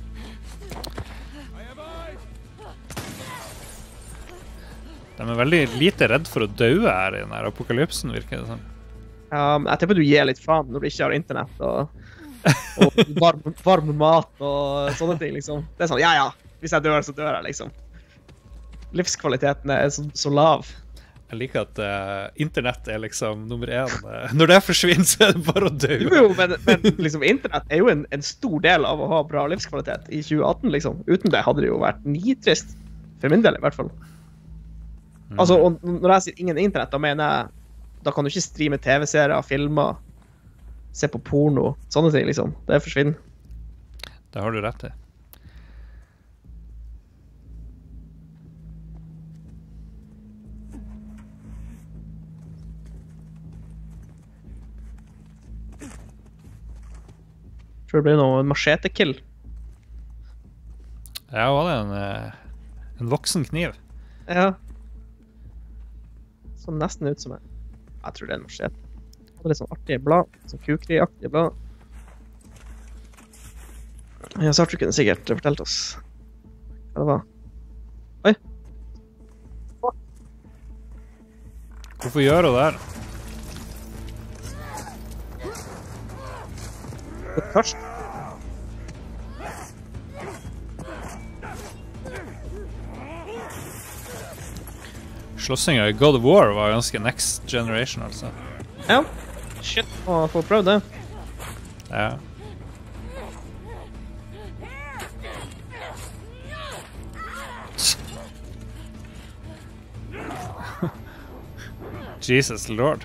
De er veldig lite redd for å døde her i denne apokalypsen, virker det sånn. Ja, men jeg tipper du gir litt faen når du ikke har internett og, og varm, varm mat og sånne ting, liksom. Det er sånn, ja, ja, hvis jeg dør, så dør jeg, liksom. Livskvaliteten er så, så lav. Jeg liker at uh, internett er liksom nummer én. Uh, når det forsvinner, så er det bare å dø. Jo, jo, men, men liksom, internett er jo en, en stor del av å ha bra livskvalitet i tjue atten, liksom. Uten det hadde det jo vært nitrist. For min del, i hvert fall. Mm. Altså, og når jeg sier ingen internett, da mener jeg, da kan du ikke streame tv-serier, filmer, se på porno, sånne ting, liksom. Det forsvinner. Det har du rett i. Jeg tror det blir noe machete-kill. Ja, var det en, uh, en voksen kniv? Ja. Så nesten ut som en... Jeg tror det er en machete. Det er litt sånn artige blad. Sånn kukri-aktige blad. Ja, så har du kunne sikkert fortalt oss hva det var. Oi! Hvorfor gjør hun det her? Det er tørst. Slåssinga i God of War var ganske next generation, altså. Ja. Shit, må få prøve det. Ja. Jesus Lord.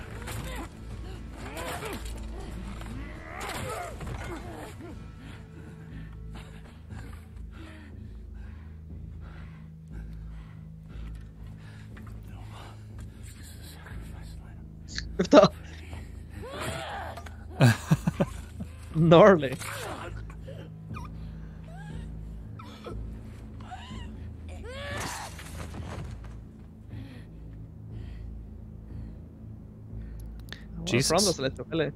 Uff da. Gnarly. Jesus. Han forandret seg litt, eller?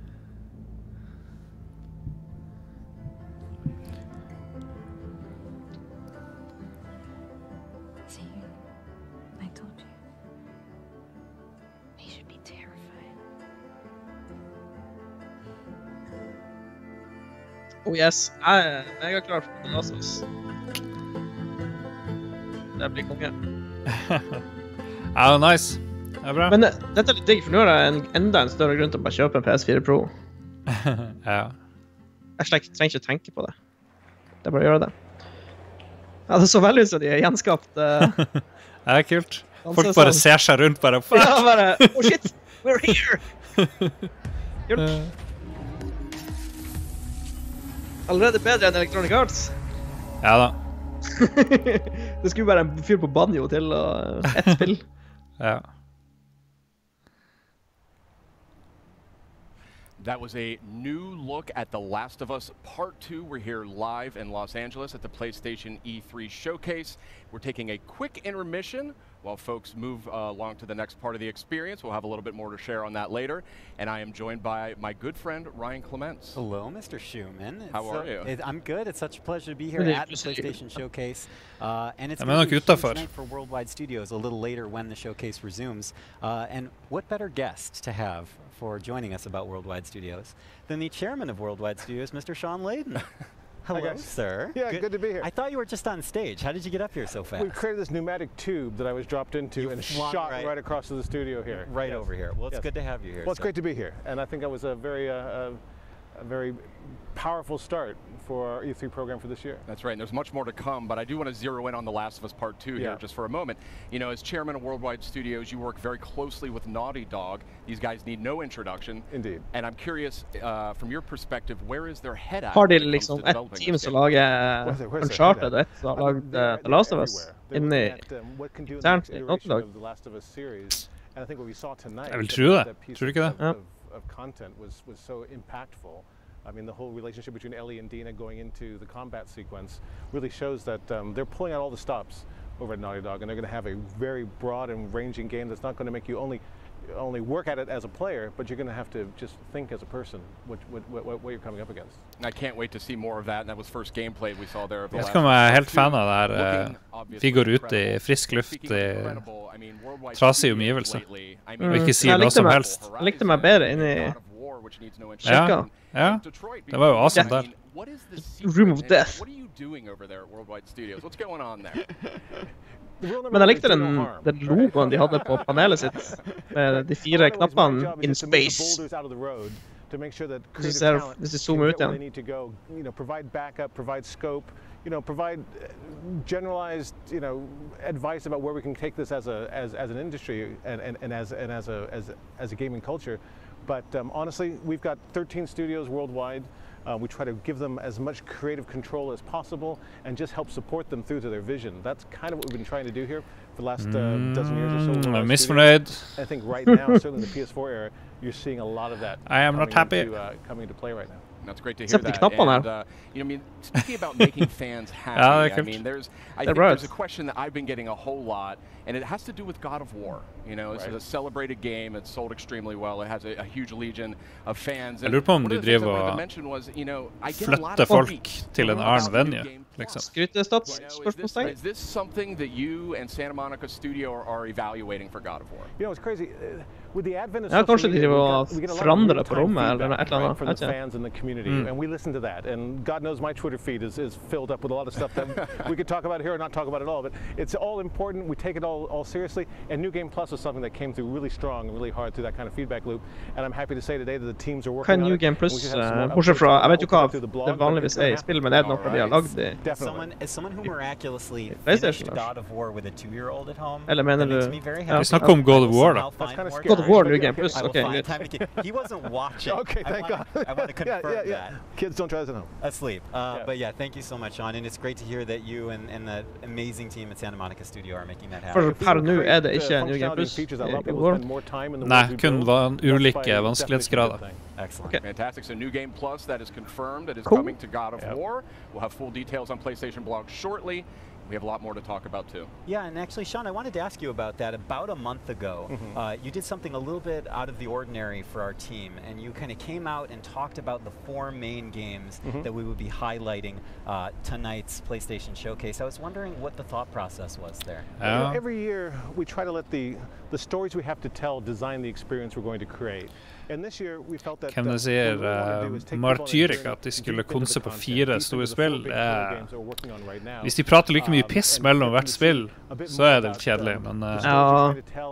See, I told you. We should be terrified. Oh yes, jeg er megaklar for The Last of Us. Det blir konge. Ja, nice. Det er bra. Men uh, dette er litt digg, for nå har jeg en, enda en større grunn til å bare kjøpe en P S fire Pro. Ja. Jeg slek, trenger ikke å tenke på det. Det er bare å gjøre det. Ja, det så veldig ut som de er gjenskapt. Uh, Det er kult. Folk bare ser seg rundt, bare fuck! Ja, bare, oh shit, we're here! Kult. Allerede bedre enn Electronic Arts. Ja da. Det skulle bare en fyr på banjo til og ett spill. Ja. That was a new look at The Last of Us Part two. We're here live in Los Angeles at the PlayStation E three Showcase. We're taking a quick intermission while folks move uh, along to the next part of the experience. We'll have a little bit more to share on that later. And I am joined by my good friend, Ryan Clements. Hello, Mister Schumann. It's How are so, you? It, I'm good. It's such a pleasure to be here Really at the appreciate it. PlayStation Showcase. Uh, and it's Ja, going men to be a nok huge utenfor. night for Worldwide Studios a little later when the showcase resumes. Uh, and what better guest to have for joining us about Worldwide Studios than the chairman of Worldwide Studios, Mister Sean Layden. Hello, guys. sir. Yeah, good to be here. I thought you were just on stage. How did you get up here so fast? We created this pneumatic tube that I was dropped into You and flung shot right- right, across to the studio here. Right Yes. over here. Well, it's Yes. good to have you here. Well, it's sir. great to be here, and I think that was a very, uh, uh, a very powerful start for our E three program for this year. That's right, and there's much more to come, but I do want to zero in on The Last of Us Part two Yeah. here just for a moment. You know, as chairman of Worldwide Studios, you work very closely with Naughty Dog. These guys need no introduction. Indeed. And I'm curious, uh, from your perspective, where is their head at? Har de when it comes liksom to ett developing team this som game? lager Where's their- where's their Uncharted head og at? ett som I har mean, lagd they're- uh, The they're Last of Us everywhere. They're inni looking at, um, what can do in the internt next i iteration Naughty Dog. of the Last of Us series. And I think what we saw tonight, Jeg vil that- tro det. that piece Tror du ikke of- det? of- of- of content was was so impactful. I mean, the whole relationship between Ellie and Dina going into the combat sequence really shows that um, they're pulling out all the stops over at Naughty Dog, and they're going to have a very broad and ranging game that's not going to make you only only work at it as a player, but you're going to have to just think as a person what, what, what, what you're coming up against. I can't wait to see more of that, and that was first gameplay we saw there of The Jeg Last skal of Us være Part helt two. fan av det her. Looking eh, obviously Vi går ut i incredible. frisk luft Speaking of i incredible, I mean, Worldwide trasige Studios omgivelser. lately, I Mm. mean, Og ikke si Jeg hva likte som meg- helst. Jeg likte meg bedre inni God of War, which needs no Ja, introduction. ja. And Detroit, Det var jo awesome I der. mean, what is the Room secret, of and Death. What are you doing over there at Worldwide Studios? What's going on there? Men jeg likte den, den logoen de hadde på panelet sitt, med de fire knappene in space. Hvis du ser, hvis du zoomer ut igjen. You know, provide backup, provide scope, you know, provide uh, generalized, you know, advice about where we can take this as a as, as an industry and, and, and as and as a as as a gaming culture. But um, honestly, we've got thirteen studios worldwide. Uh, we try to give them as much creative control as possible and just help support them through to their vision. That's kind of what we've been trying to do here for the last uh, dozen years or so. with Mm, our I'm studios. misfornøyd. I think right now, certainly in the P S four era, you're seeing a lot of that I am not coming happy. into, uh, coming into play right now. That's great to hear Except the that. knappene And, her. uh, you know, I mean, speaking about making fans happy, Ja, det er I kult. mean, there's, I They're think right. there's a question that I've been getting a whole lot, and it has to do with God of War. You know, this Right. is a celebrated game. It's sold extremely well. It has a, a huge legion of fans. Jeg lurer på om one de of the things I driver wanted to og mention was, you know, I get a lot flytter of folk tweets til en about annen New venue, Game Plus. liksom. Skrytestats? You know, is, this, Spørsmålstegn? is this something that you and Santa Monica Studio are, are evaluating for God of War? You know, it's crazy. Uh, with the advent of Ja, social kanskje de media, we driver got- og we get a lot of forandrer real-time på rommet, eller feedback, et eller annet, right, from vet the jeg. fans and the community, Mm. and we listen to that. And God knows my Twitter feed is, is filled up with a lot of stuff that we could talk about here or not talk about at all. But it's all important. We take it all, all seriously. And New Game Plus was something that came through really strong and really hard through that kind of feedback loop. And I'm happy to say today that the teams are Hva working er on New it, Game and we Plus? should have some eh, more Bortsett fra, updates jeg vet jo open hva up through the blog, det but vanligvis it's er i gonna spill, men det er noe de har lagd i. Definitely. Someone, as someone who miraculously PlayStation, finished Lars. God of War with a two-year-old at home, Eller mener that makes du- me very Ja. happy. Vi snakker om God of War, da. I'll find kinda more scary. God of War, time. New Game Plus, I will okay, find good. time to get- He wasn't watching. Okay, I thank wanna- God. I want to yeah, confirm yeah, yeah. that. Kids, don't try this at home. Asleep. Uh, Yeah. But yeah, thank you so much, Sean. And it's great to hear that you and, and the amazing team at Santa Monica Studio are making that For happen. per nå er det Create, ikke uh, New Game functionality Plus and features i that allow God people of to War. spend more time in the Nei, world we kun build. van- That's ulike by definitely vanskelighetsgrader. a good thing. Excellent. Okay. Fantastic. So New Game Plus, that is confirmed. That is Cool. coming to God of Yep. War. We'll have full details on PlayStation Blog shortly. we have a lot more to talk about too. Yeah, and actually, Sean, I wanted to ask you about that. About a month ago, mm-hmm. uh, you did something a little bit out of the ordinary for our team, and you kind of came out and talked about the four main games mm-hmm. that we would be highlighting uh, tonight's PlayStation Showcase. I was wondering what the thought process was there. Uh, you know, every year, we try to let the, the stories we have to tell design the experience we're going to create. And this year, we felt that, Kan du si uh, Martyrica at de skulle konse på fire store spill? Uh, hvis de prater like mye piss mellom hvert spill, så er det litt kjedelig, men uh, ja.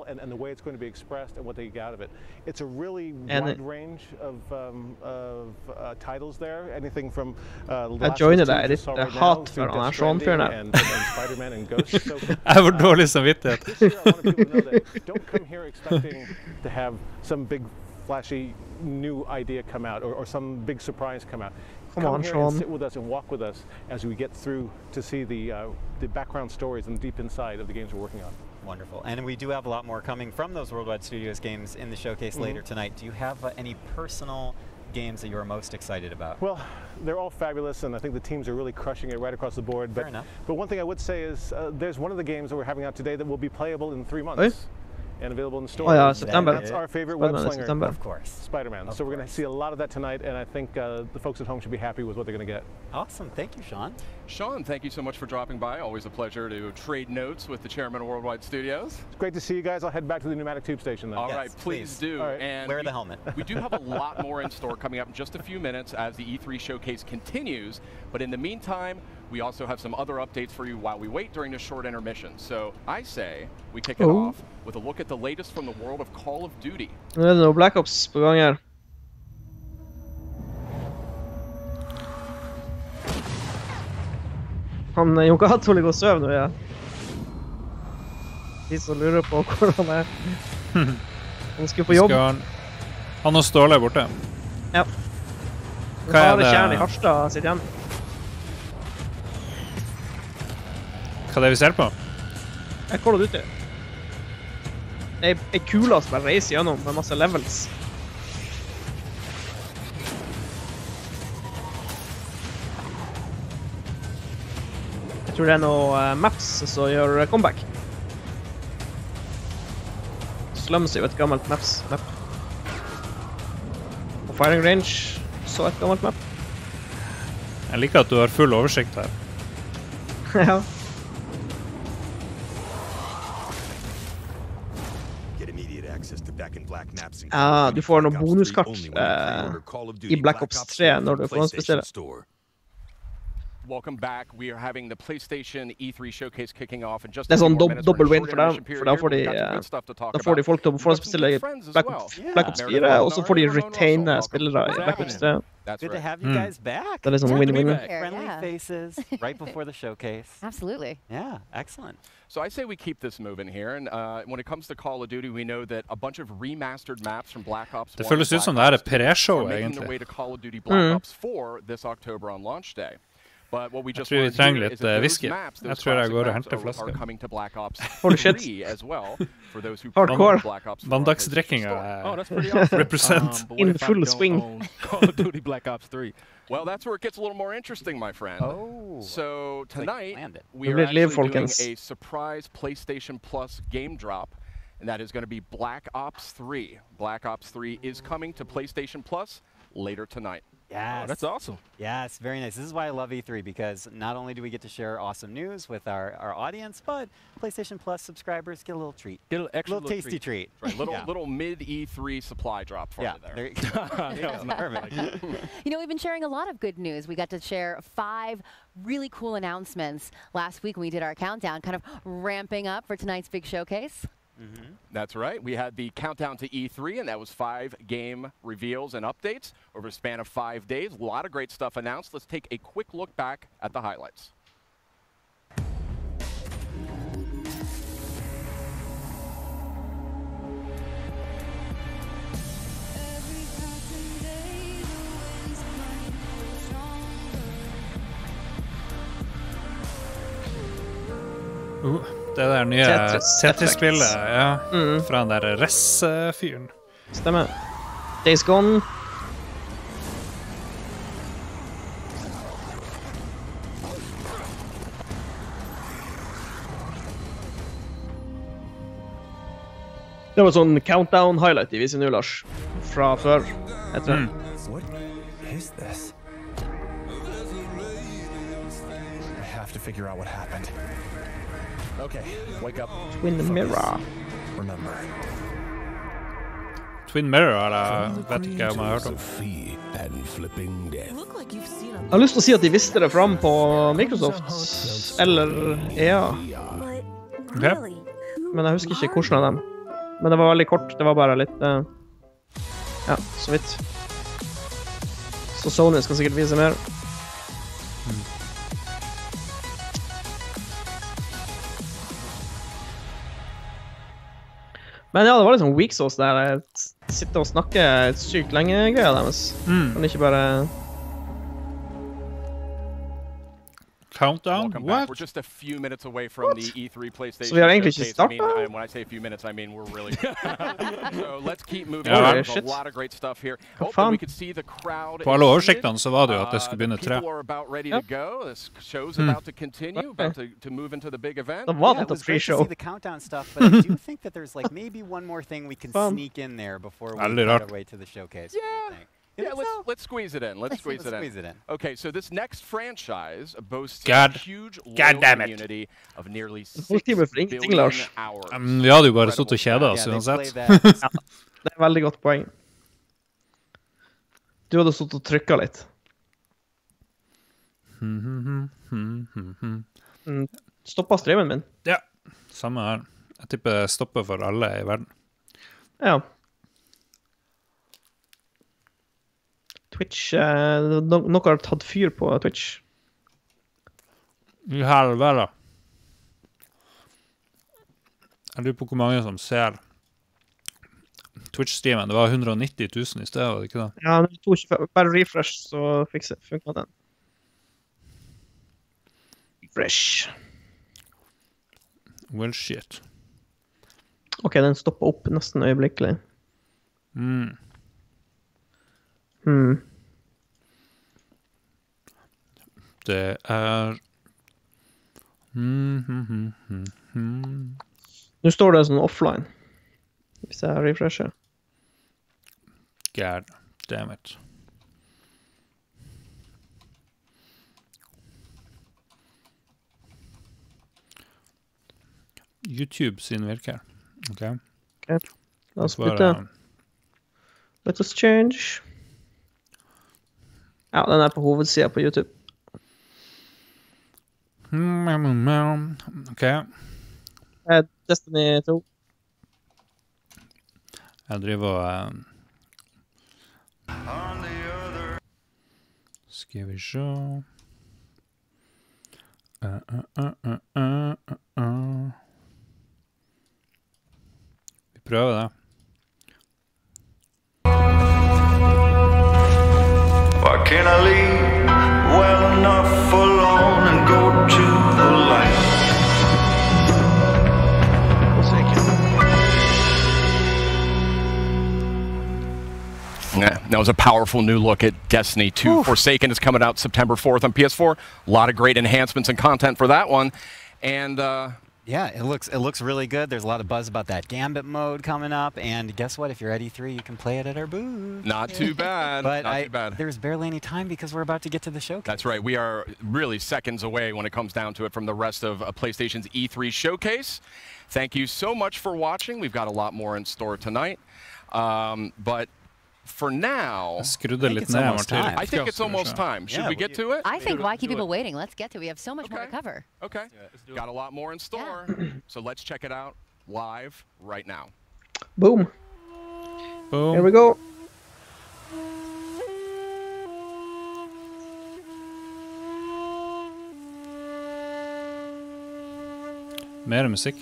It's a really wide range of, um, of uh, titles there. Anything from uh, Jeg joiner deg litt hat for han er sånn fyren her. Jeg var dårlig samvittighet. Don't come here expecting to have some big flashy new idea come out or, or some big surprise come out. Come, come on, here Sean. and sit with us and walk with us as we get through to see the, uh, the background stories and deep inside of the games we're working on. Wonderful. And we do have a lot more coming from those Worldwide Studios games in the showcase mm-hmm. later tonight. Do you have uh, any personal games that you're most excited about? Well, they're all fabulous, and I think the teams are really crushing it right across the board. Fair but, enough. But one thing I would say is uh, there's one of the games that we're having out today that will be playable in three months. Hey? And available in the store. Oh, yeah, September. That's our favorite web slinger, of course. Spider-Man. Of so we're course. going to see a lot of that tonight, and I think uh, the folks at home should be happy with what they're going to get. Awesome. Thank you, Sean. Sean, thank you so much for dropping by. Always a pleasure to trade notes with the chairman of Worldwide Studios. It's great to see you guys. I'll head back to the pneumatic tube station then. All yes, right, please, please do. Right. And wear we, the helmet. We do have a lot more in store coming up in just a few minutes as the E three showcase continues. But in the meantime, we also have some other updates for you while we wait during this short intermission. So I say we kick it oh. off with a look at the latest from the world of Call of Duty. Nå er det noe Black Ops på gang her. Han Jon Cato ligger og søv nå, ja. De som lurer på hvor han er. Han skulle på jobb. Han, han og Ståle er borte. Ja. Hva er det? Kjern i Harstad sitt igjen. Hva er det vi ser på? Jeg Call of Duty. Det er en kula som bare reiser gjennom med masse levels. Jeg tror det er noe uh, maps som gjør comeback. Slums er jo et gammelt maps map. Og Firing Range så et gammelt map. Jeg liker at du har full oversikt her. Ja. Ah, du får noen bonuskart uh, i Black Ops tre når du forhåndsbestiller. Welcome back. We are having the PlayStation E three showcase kicking off in just Det er sånn dob dobbel win for dem, period. for da får de, uh, da får de folk til å forhåndsbestille Black Ops, Black Ops fire, og så får de retaine spillere i Black Ops tre. That's Good right. to have you guys back. That is a win-win. Friendly yeah. faces right before the showcase. Absolutely. Yeah, excellent. So I say we keep this moving here, and uh, when it comes to Call of Duty, we know that a bunch of remastered maps from Black Ops Det føles ut som det er et pre-show, are making their way to Call of Duty Black Ops four this October on launch day. But what we just jeg tror vi trenger litt uh, whisky. Maps, jeg tror jeg går og henter flaske. Holy shit. Well, hardcore. Mandagsdrikkinga oh, awesome. represent. Um, In full swing. Call of Duty Black Ops three. Well, that's where it gets a little more interesting, my friend. Oh. So tonight, like we are actually doing a surprise PlayStation Plus game drop, and that is going to be Black Ops three. Black Ops three is coming to PlayStation Plus later tonight. Yes. Oh, that's awesome. Yes, very nice. This is why I love E three, because not only do we get to share awesome news with our, our audience, but PlayStation Plus subscribers get a little treat. Get a little extra little tasty treat. treat. Right. Little yeah. little mid E three supply drop for yeah, you there. there you go. Perfect. You know, we've been sharing a lot of good news. We got to share five really cool announcements last week when we did our countdown, kind of ramping up for tonight's big showcase. Mm-hmm. That's right. We had the countdown to E three, and that was five game reveals and updates over a span of five days. A lot of great stuff announced. Let's take a quick look back at the highlights. Uh. Det der nye Tetris-spillet, ja, mm. fra den der Res-fyren. Stemmer. Days Gone. Det var sånn countdown-highlight de viser nå, Lars. Fra før, etter det. What is this? I have to figure out what happened. Okay, wake up. Twin Mirror. Remember. Twin Mirror, eller vet ikke om jeg har hørt om. Jeg har lyst til å si at de visste det fram på Microsoft, eller E A. Okay. Men jeg husker ikke hvordan av dem. Men det var veldig kort, det var bare litt, uh, ja, så vidt. Så Sony skal sikkert vise mer. Men ja, det var liksom weak sauce der. Jeg sitter og snakker sykt lenge greia deres. Mm. Men ikke bare... Countdown? Welcome What? back. We're just a few minutes away from What? the E three PlayStation So we are egentlig ikke showcase. I mean, startet? and when I say a few minutes, I mean we're really... So let's keep moving Ja, on. vel. There's a Shit. lot of great stuff here. Hva Hope that we faen? could see the crowd På alle is oversiktene så var det jo at det Uh, skulle the begynne tre. people are about ready Ja. to go. This show's Mm. about to continue, about to, to move into the big event. Det var Yeah, it litt av was great to pre-show. see the countdown stuff, but I do think that there's like maybe one more thing we can Fun. sneak in there before we Veldig cut rart. our way to the showcase. Yeah. What do you think? You Yeah, think let's so? let's squeeze it in. Let's Let's- squeeze let's it in. squeeze it in. Okay, so this next franchise boasts God. a huge loyal God damn it. community of nearly six Politiet for ingenting, billion Lars. hours. Um, vi hadde jo bare stått og kjedet Yeah, oss they play uansett. that. Det er et veldig godt poeng. Du hadde stått og trykket litt. Mm, Stoppet streamen min. Ja, samme her. Jeg tipper det stopper for alle i verden. Ja. Twitch, eh, no noe har tatt fyr på Twitch. I helvete. Jeg lurer på hvor mange som ser Twitch-streamen. Det var hundre og nitti tusen i sted, var det ikke det? Ja, når du tok ikke- bare refresh, så fikser- funket den. Refresh. Well, shit. Ok, den stoppet opp nesten øyeblikkelig. Mm. Hmm. Det er... Mm, mm, mm, mm, mm. Nå står det sånn offline. Hvis jeg refresher. God damn it. YouTube sin virker. Ok. Ok, la oss Bare- bytte. Let us change. Ja, den er på hovedsiden på YouTube. Mm, mm, mm. Ok. Eh, Destiny to. Jeg driver og... eh, Skal vi se... Uh, uh, uh, uh, uh, uh, uh. Vi prøver det. Why can't I leave well enough alone and go to the light? Yeah, that was a powerful new look at Destiny two. Forsaken is coming out September fourth on P S four. A lot of great enhancements and content for that one. And uh, Yeah, it looks it looks really good. There's a lot of buzz about that Gambit mode coming up, and guess what? If you're at E three, you can play it at our booth. not too bad. But not I, too bad. there's barely any time because we're about to get to the showcase. That's right. We are really seconds away when it comes down to it from the rest of uh, PlayStation's E three showcase. Thank you so much for watching. We've got a lot more in store tonight. Um, but for now, Jeg skrudde litt it's ned, almost Martin. time. I think it's almost time. Should Yeah, we what get do to it? I think do it, why keep do people it. waiting? Let's get to it. We have so much more to Okay. cover. Okay. Got a lot more in store. So let's check it out live right now. Boom. Boom. Here we go. Mer musikk.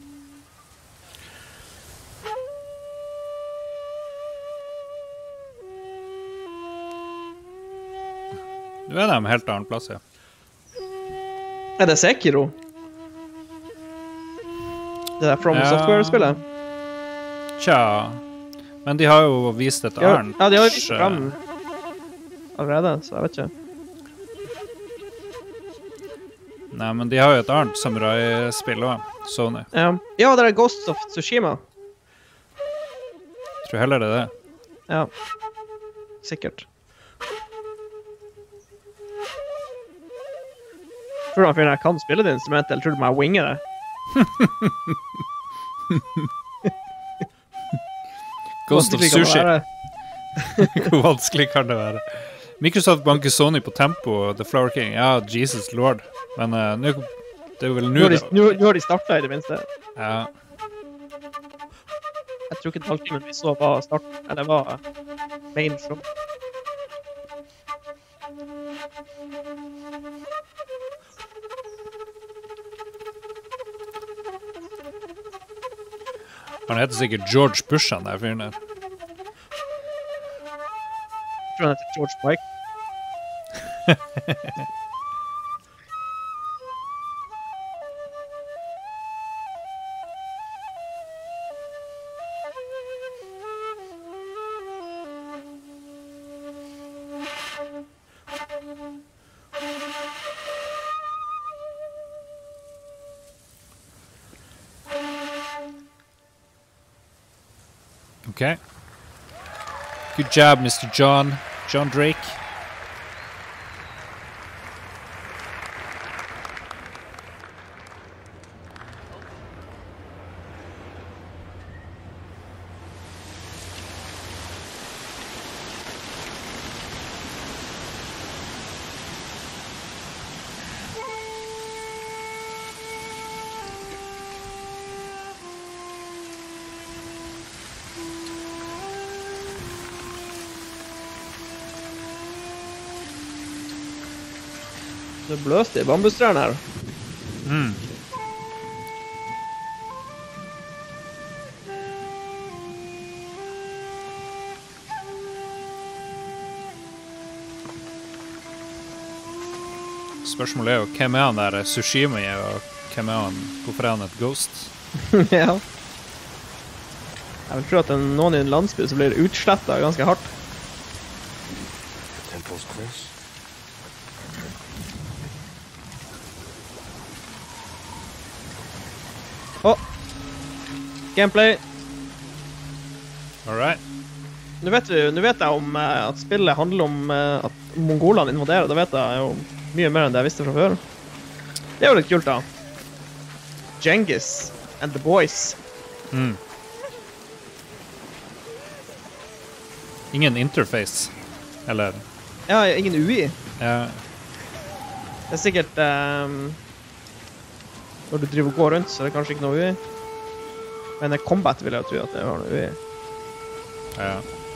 Du er dem helt annen plass, ja. Er det Sekiro? Det der From Ja. Software-spillet? Tja. Men de har jo vist et Ja, annet. ja, de har jo vist eh, frem allerede, så jeg vet ikke. Nei, men de har jo et annet samurai-spill også, Sony. Ja, ja det er Ghost of Tsushima. Tror heller det er det. Ja. Sikkert. Tror du han fyren her kan spille det instrumentet, eller tror du må jeg winge det? Ghost of Sushi. Hvor vanskelig kan det være? Microsoft banker Sony på tempo, The Flower King. Ja, Jesus Lord. Men uh, nå, det er jo vel nå... Nå har de startet i det minste. Ja. Jeg tror ikke halvtimen vi så var start, eller var main show. Han heter sikkert George Bush, han der fyren der. Jeg tror han heter George Mike. Okay. Good job, Mister John. John Drake. Det bløste i bambustrærne her. Mm. Spørsmålet er jo, hvem er han der Tsushima, og hvem er han, hvorfor er han et ghost? Ja. Jeg vil tro at det er noen i en landsby som blir utslettet ganske hardt. Temple's close. Åh! Gameplay! Alright. Nå vet, vi, nå vet jeg om uh, at spillet handler om uh, at mongolene invaderer. Da vet jeg jo mye mer enn det jeg visste fra før. Det er jo litt kult da. Genghis and the boys. Mm. Ingen interface, eller? Ja, ingen U I. Ja. Det er sikkert... Um, når du driver og går rundt, så er det kanskje ikke noe U I. Men i combat vil jeg tro at det har noe U I. Ja.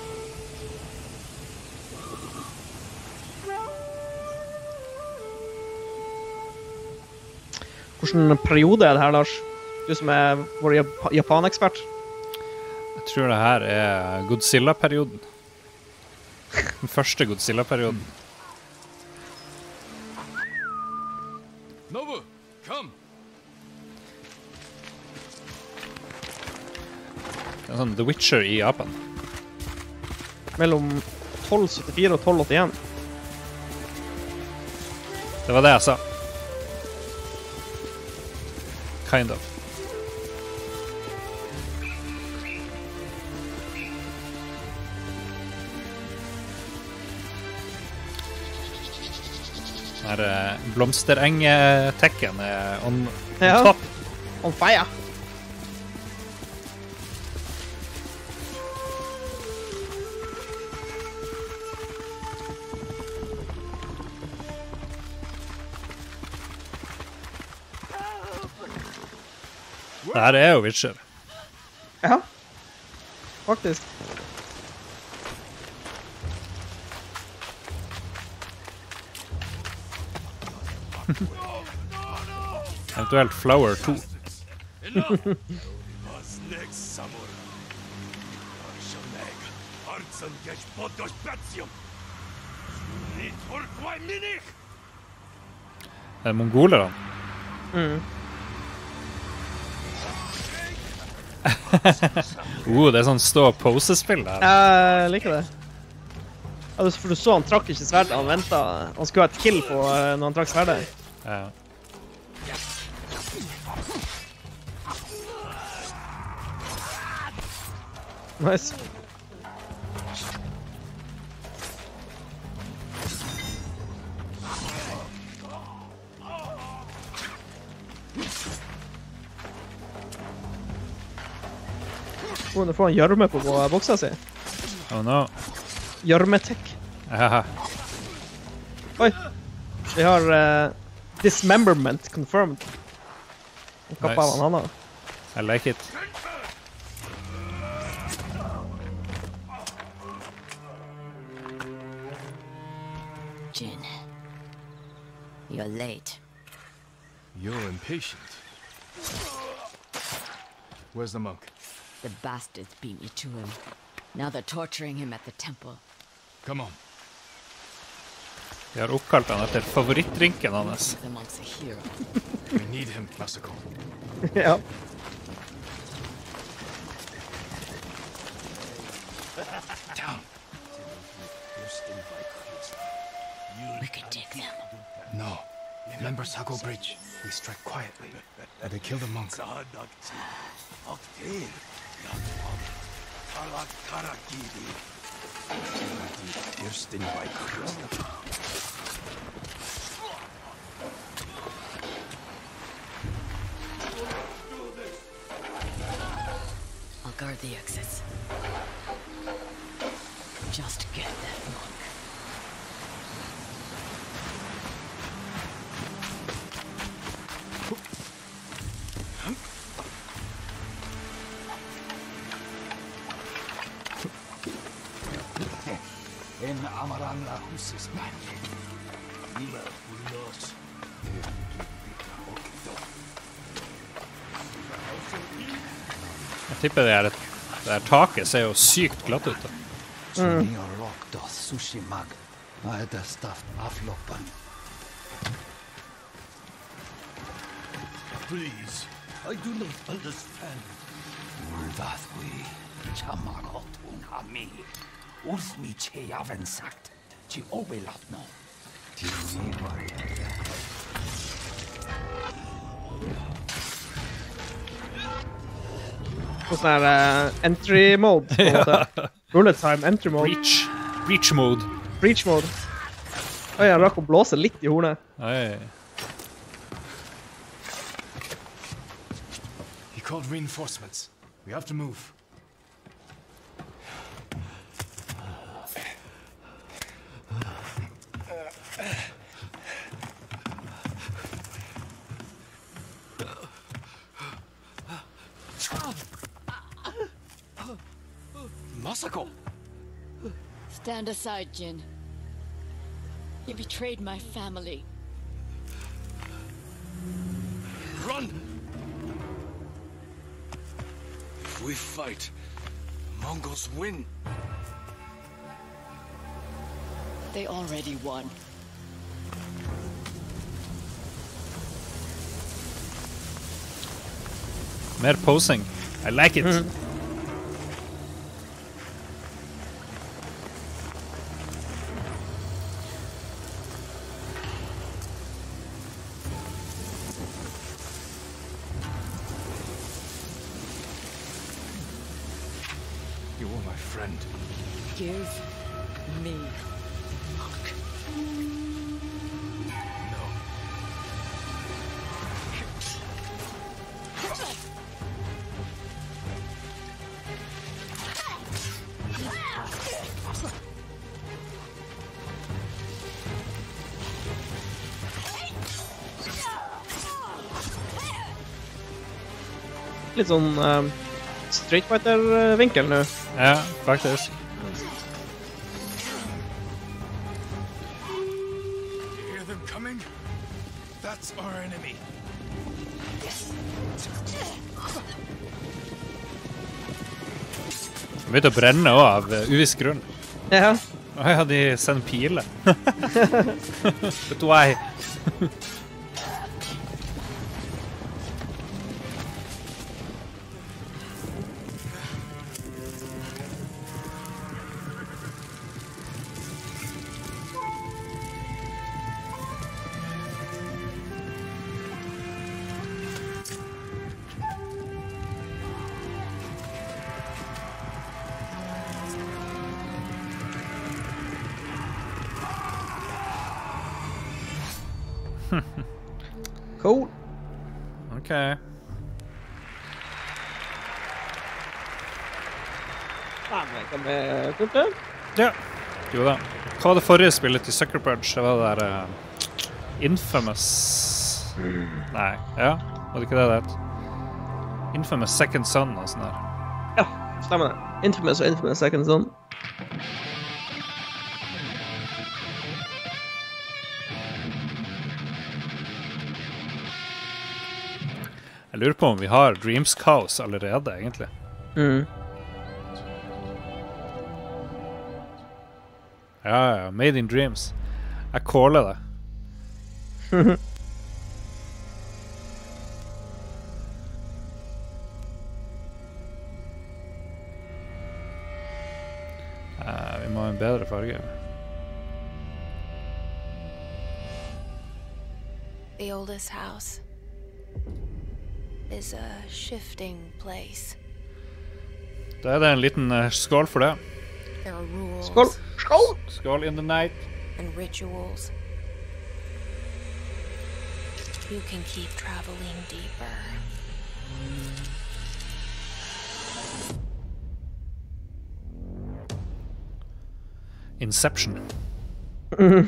Hvilken periode er det her, Lars? Du som er vår Jap- Japan-ekspert. Jeg tror det her er Godzilla-perioden. Den første Godzilla-perioden. Nobu, kom! Det er sånn The Witcher i Japan. Mellom tolv syttifire og tolv åttien. Det var det jeg sa. Kind of. Den her blomstereng-tekken er on, on Ja. top. On fire. Det her er jo Witcher. Ja. Faktisk. Eventuelt Flower to. Det er mongolerne. Mm. oh, det er sånn stå-pose-spill der. Jeg liker det. Ja, for du så han trakk ikke sverdet, han ventet. Han skulle ha et kill på uh, når han trakk sverdet. Ja. Nice. Å, nå får han gjørme på boksa si. Oh no. Gjørmetek. Ja. Oi. Vi har uh, dismemberment confirmed. Kappa Nice. av han Hanna. I like it. Jin, you're late. You're impatient. Where's the monk? The bastards beat me to him. Now they're torturing him at the temple. Come on. De har oppkalt han etter favorittdrinken hans. The monk's a hero. We need him, Masako. Ja. Down. We could take them. No. Remember Sako Bridge. We strike quietly. They kill the monk. I'll guard the exits. Just get that monk. En amaranga husis man. Nima ulos. Jeg tipper det er et, det her taket ser jo sykt glatt ut da. Junior lokta sushi mag. Aeda staff aflopan. Please, I do not understand. Uldathwi, chamarotun hami. Ursmi cheyaven sagt. Chi obelatno. Ti nivar. Og sånn her uh, entry mode, på en måte. Bullet time entry mode. Breach. Breach mode. Breach mode. Oi, han rakk å blåse litt i hornet. Oi. He called reinforcements. We have to move. Masako! Stand aside, Jin. You betrayed my family. Run! If we fight, Mongols win. They already won. Mer posing. I like it. Mm. You are my friend. Give me monk. No. Litt sånn um, Street Fighter-vinkel nå. Ja, faktisk. Hear them coming? That's our enemy. Jeg begynte å brenne også av uh, uviss grunn. Ja. Å ja, de sender piler. Vet du why? Cool. OK. Ja, men kan vi kult det? Ja. Jo da. Hva var det forrige spillet til Sucker Punch? Det var det der uh, Infamous... Nei, ja. Var det ikke det det het? Infamous Second Son og sånn der. Ja, stemmer det. Infamous og Infamous Second Son. Jeg lurer på om vi har Dreams Chaos allerede, egentlig. Mm. Ja, ja, Made in Dreams. Jeg caller det. uh, vi må ha en bedre farge. The oldest house is a shifting place. Da er det en liten uh, skål for det. There are rules. Skål! Skål! Skål in the night. And rituals. You can keep traveling deeper. Inception. Mm.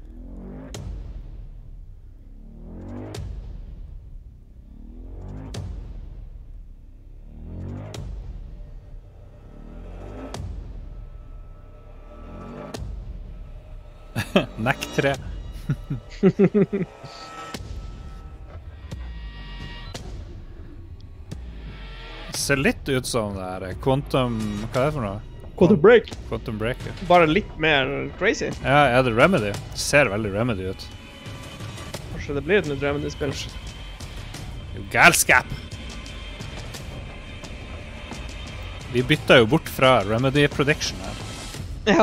Neck tre. Ser litt ut som det her Quantum... Hva er det for noe? Quantum Break. Quantum Break, ja. Bare litt mer crazy. Ja, er det Remedy? Det ser veldig Remedy ut. Kanskje det blir et nytt Remedy-spill. Jo, galskap! Vi bytter jo bort fra Remedy Prediction her. Ja.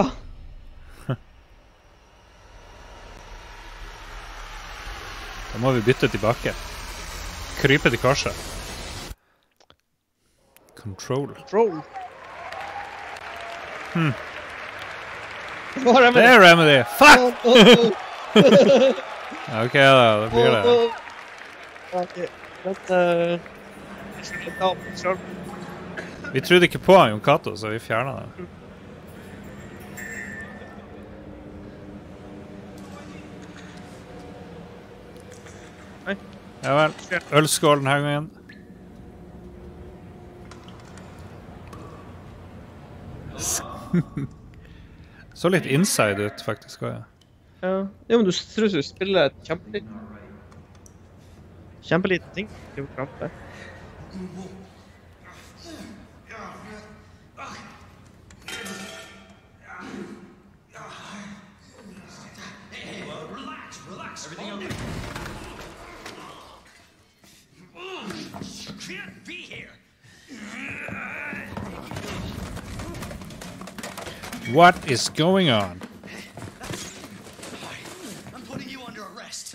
Da må vi bytte tilbake. Krype til korset. Control. Control. Hmm. Det var Remedy. Det er Remedy. Fuck! Oh, oh, oh. Ok da, det blir det. Oh, oh. Ok, dette... Vi trodde ikke på Jon Kato, så vi fjernet det. Ja vel, ølskål denne gangen. Så litt inside ut faktisk også, ja. Ja, ja men du tror du spiller et kjempeliten Kjempeliten ting. Det er jo krampe. What is going on? I'm putting you under arrest.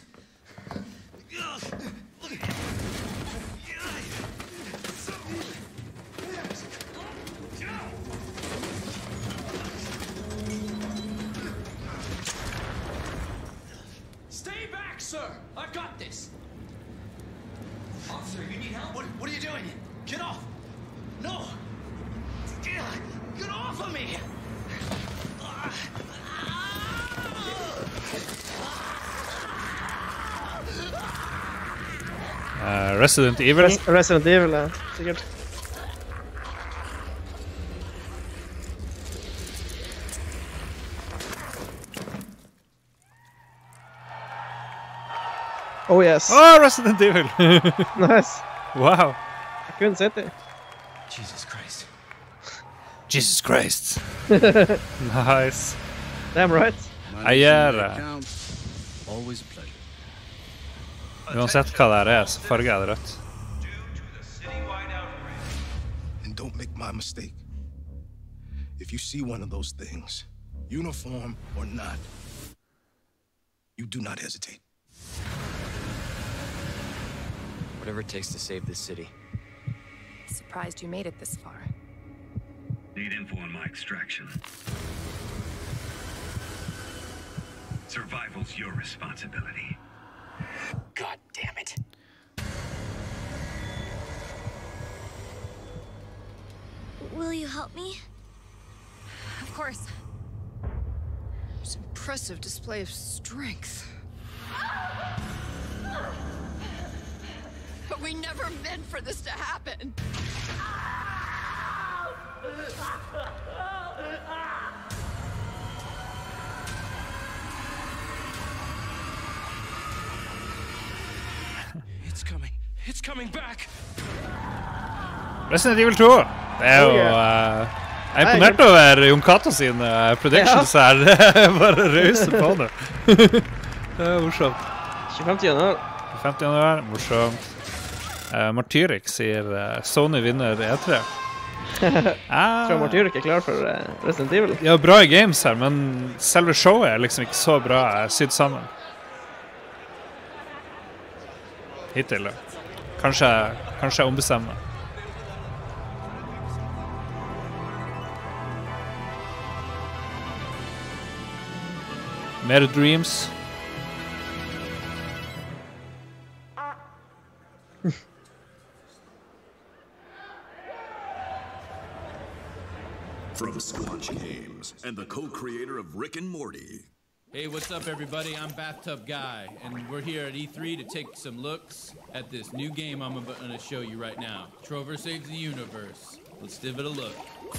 Stay back, sir. I've got this. Officer, you need help? What, what are you doing? Get off. No. Get off of me. Uh, Resident Evil? Res Resident Evil, ja. Sikkert. Oh yes. Oh, Resident Evil! Nice. Wow. Jeg kunne sett det. Jesus Christ. Jesus Christ. Nice. Damn right. Jeg gjør det. Always a pleasure. Uansett hva det er, så farger jeg det rødt. And don't make my mistake. If you see one of those things, uniform or not, you do not hesitate. Whatever it takes to save this city. Surprised you made it this far. Need info on my extraction. Survival's your responsibility. God damn it. Will you help me? Of course. It's an impressive display of strength. But we never meant for this to happen. It's coming. It's coming back. Resident Evil two. Det er jo uh, Jeg er imponert over Jon Cato sine predictions her. Bare røyse på det. Det er morsomt. tjuefemte januar. tjuefemte januar, morsomt. Uh, Martyrik sier uh, Sony vinner E tre. ah. Tror Martyrik er klar for uh, Resident Evil? Ja, bra i games her, men selve showet er liksom ikke så bra sydd sammen. Hittil da. Kanskje, kanskje jeg ombestemmer. Mer dreams. From Squanch Games and the co-creator of Rick and Morty. Hey, what's up, everybody? I'm Bathtub Guy, and we're here at E three to take some looks at this new game I'm going to show you right now. Trover Saves the Universe. Let's give it a look.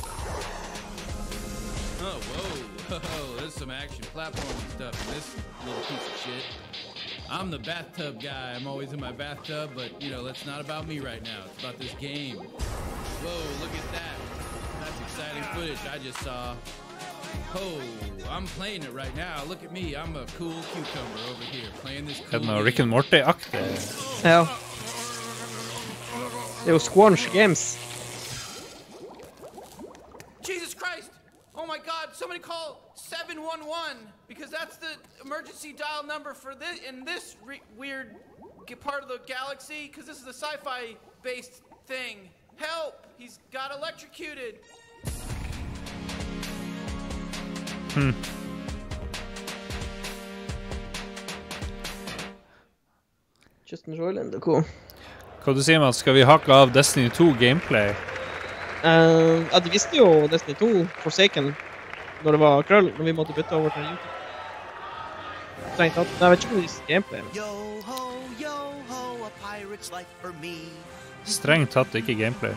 Oh, whoa, whoa, there's some action platforming stuff in this little piece of shit. I'm the bathtub guy. I'm always in my bathtub, but, you know, that's not about me right now. It's about this game. Whoa, look at that. That's exciting footage I just saw. Oh, I'm playing it right now. Look at me. I'm a cool cucumber over here playing this cool game. Rick and Morty-aktig. Ja. Det er jo Squanch Games. Jesus Christ! Oh my God! Somebody call seven one one because that's the emergency dial number for this in this re weird part of the galaxy. Because this is a sci-fi based thing. Help! He's got electrocuted. Hmm. Justin Roiland, cool. Hva du sier man? Skal vi hakke av Destiny to gameplay? Uh, ja, de visste jo Destiny to Forsaken når det var krøll, når vi måtte bytte over til YouTube. Strengt tatt. Nei, jeg vet ikke om de visste gameplay. Yo ho, yo ho, a pirate's life for me. Strengt tatt, ikke gameplay.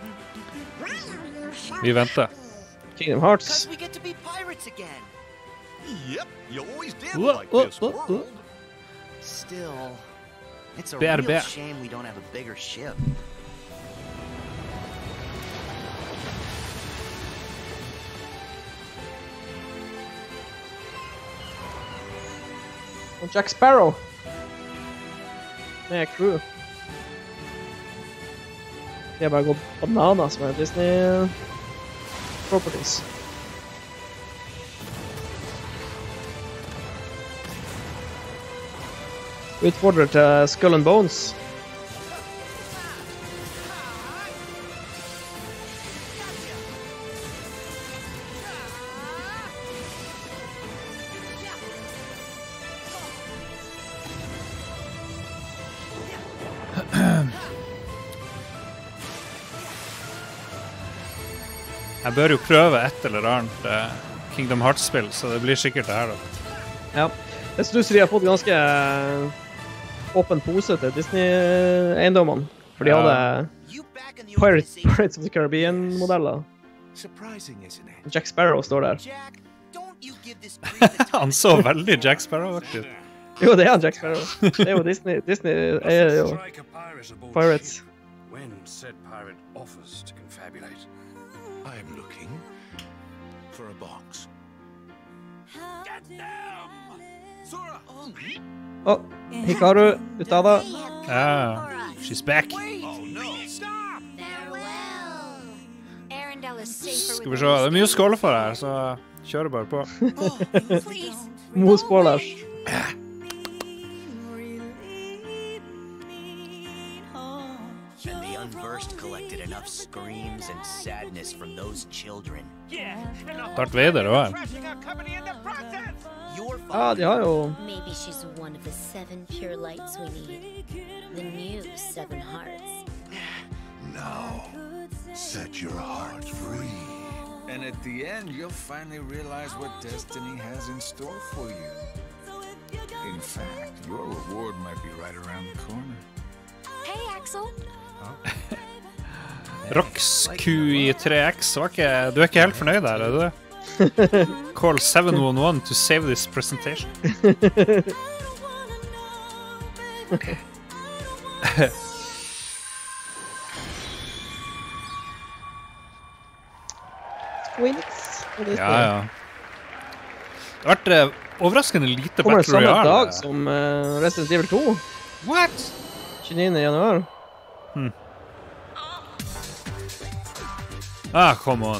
Vi venter. Kingdom Hearts. Because we get to be pirates again. Yep, you always did Whoa, like whoa, this whoa, world. whoa. Still, it's a bear, real bear. shame we don't have a bigger ship. Og Jack Sparrow. Med crew. De har bare gått bananas med Disney properties. Utfordrer til Skull and Bones. Jeg bør jo prøve et eller annet uh, Kingdom Hearts-spill, så det blir sikkert det her da. Ja, jeg synes de har fått ganske åpen pose til Disney-eiendommene, for de Ja. hadde Pirates, Pirates of the Caribbean-modeller. Jack Sparrow står der. Han så veldig Jack Sparrow-aktig ut. Jo, det er han Jack Sparrow. Det er jo Disney, Disney er jo Pirates. When said pirate offers to confabulate. I'm looking for a box. Get them! Sora! Åh, Hikaru, Utada. Ja, she's back. Oh no! Stop! Skal vi se, det er mye å skåle for her, så kjører bare på. Mo spoilers. And the unversed collected enough screams and sadness from those children. Darth Vader også. Ja, de har jo... Maybe she's one of the seven pure lights we need. The new seven hearts. Now, set your heart free. And at the end, you'll finally realize what destiny has in store for you. In fact, your reward might be right around the corner. Hey, Axel. Rox Q I tre X var ikke... Du er ikke helt fornøyd der, er du det? Call seven one one to save this presentation. Squints. Ja, ja. Det har vært uh, overraskende lite Kommer Battle det Royale. samme dag som uh, Resident Evil to? What? tjueniende januar. Hmm. Ah, come on.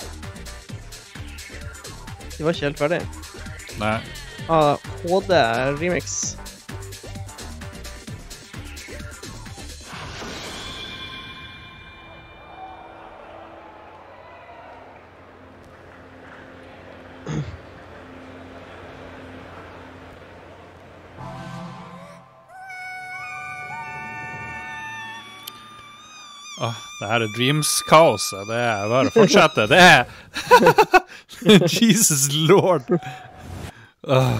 De var ikke helt ferdig. Nei. Ah, H D remix. Åh, det her er Dreams-kaoset. Det er bare å fortsette. Det er... Jesus Lord. Åh.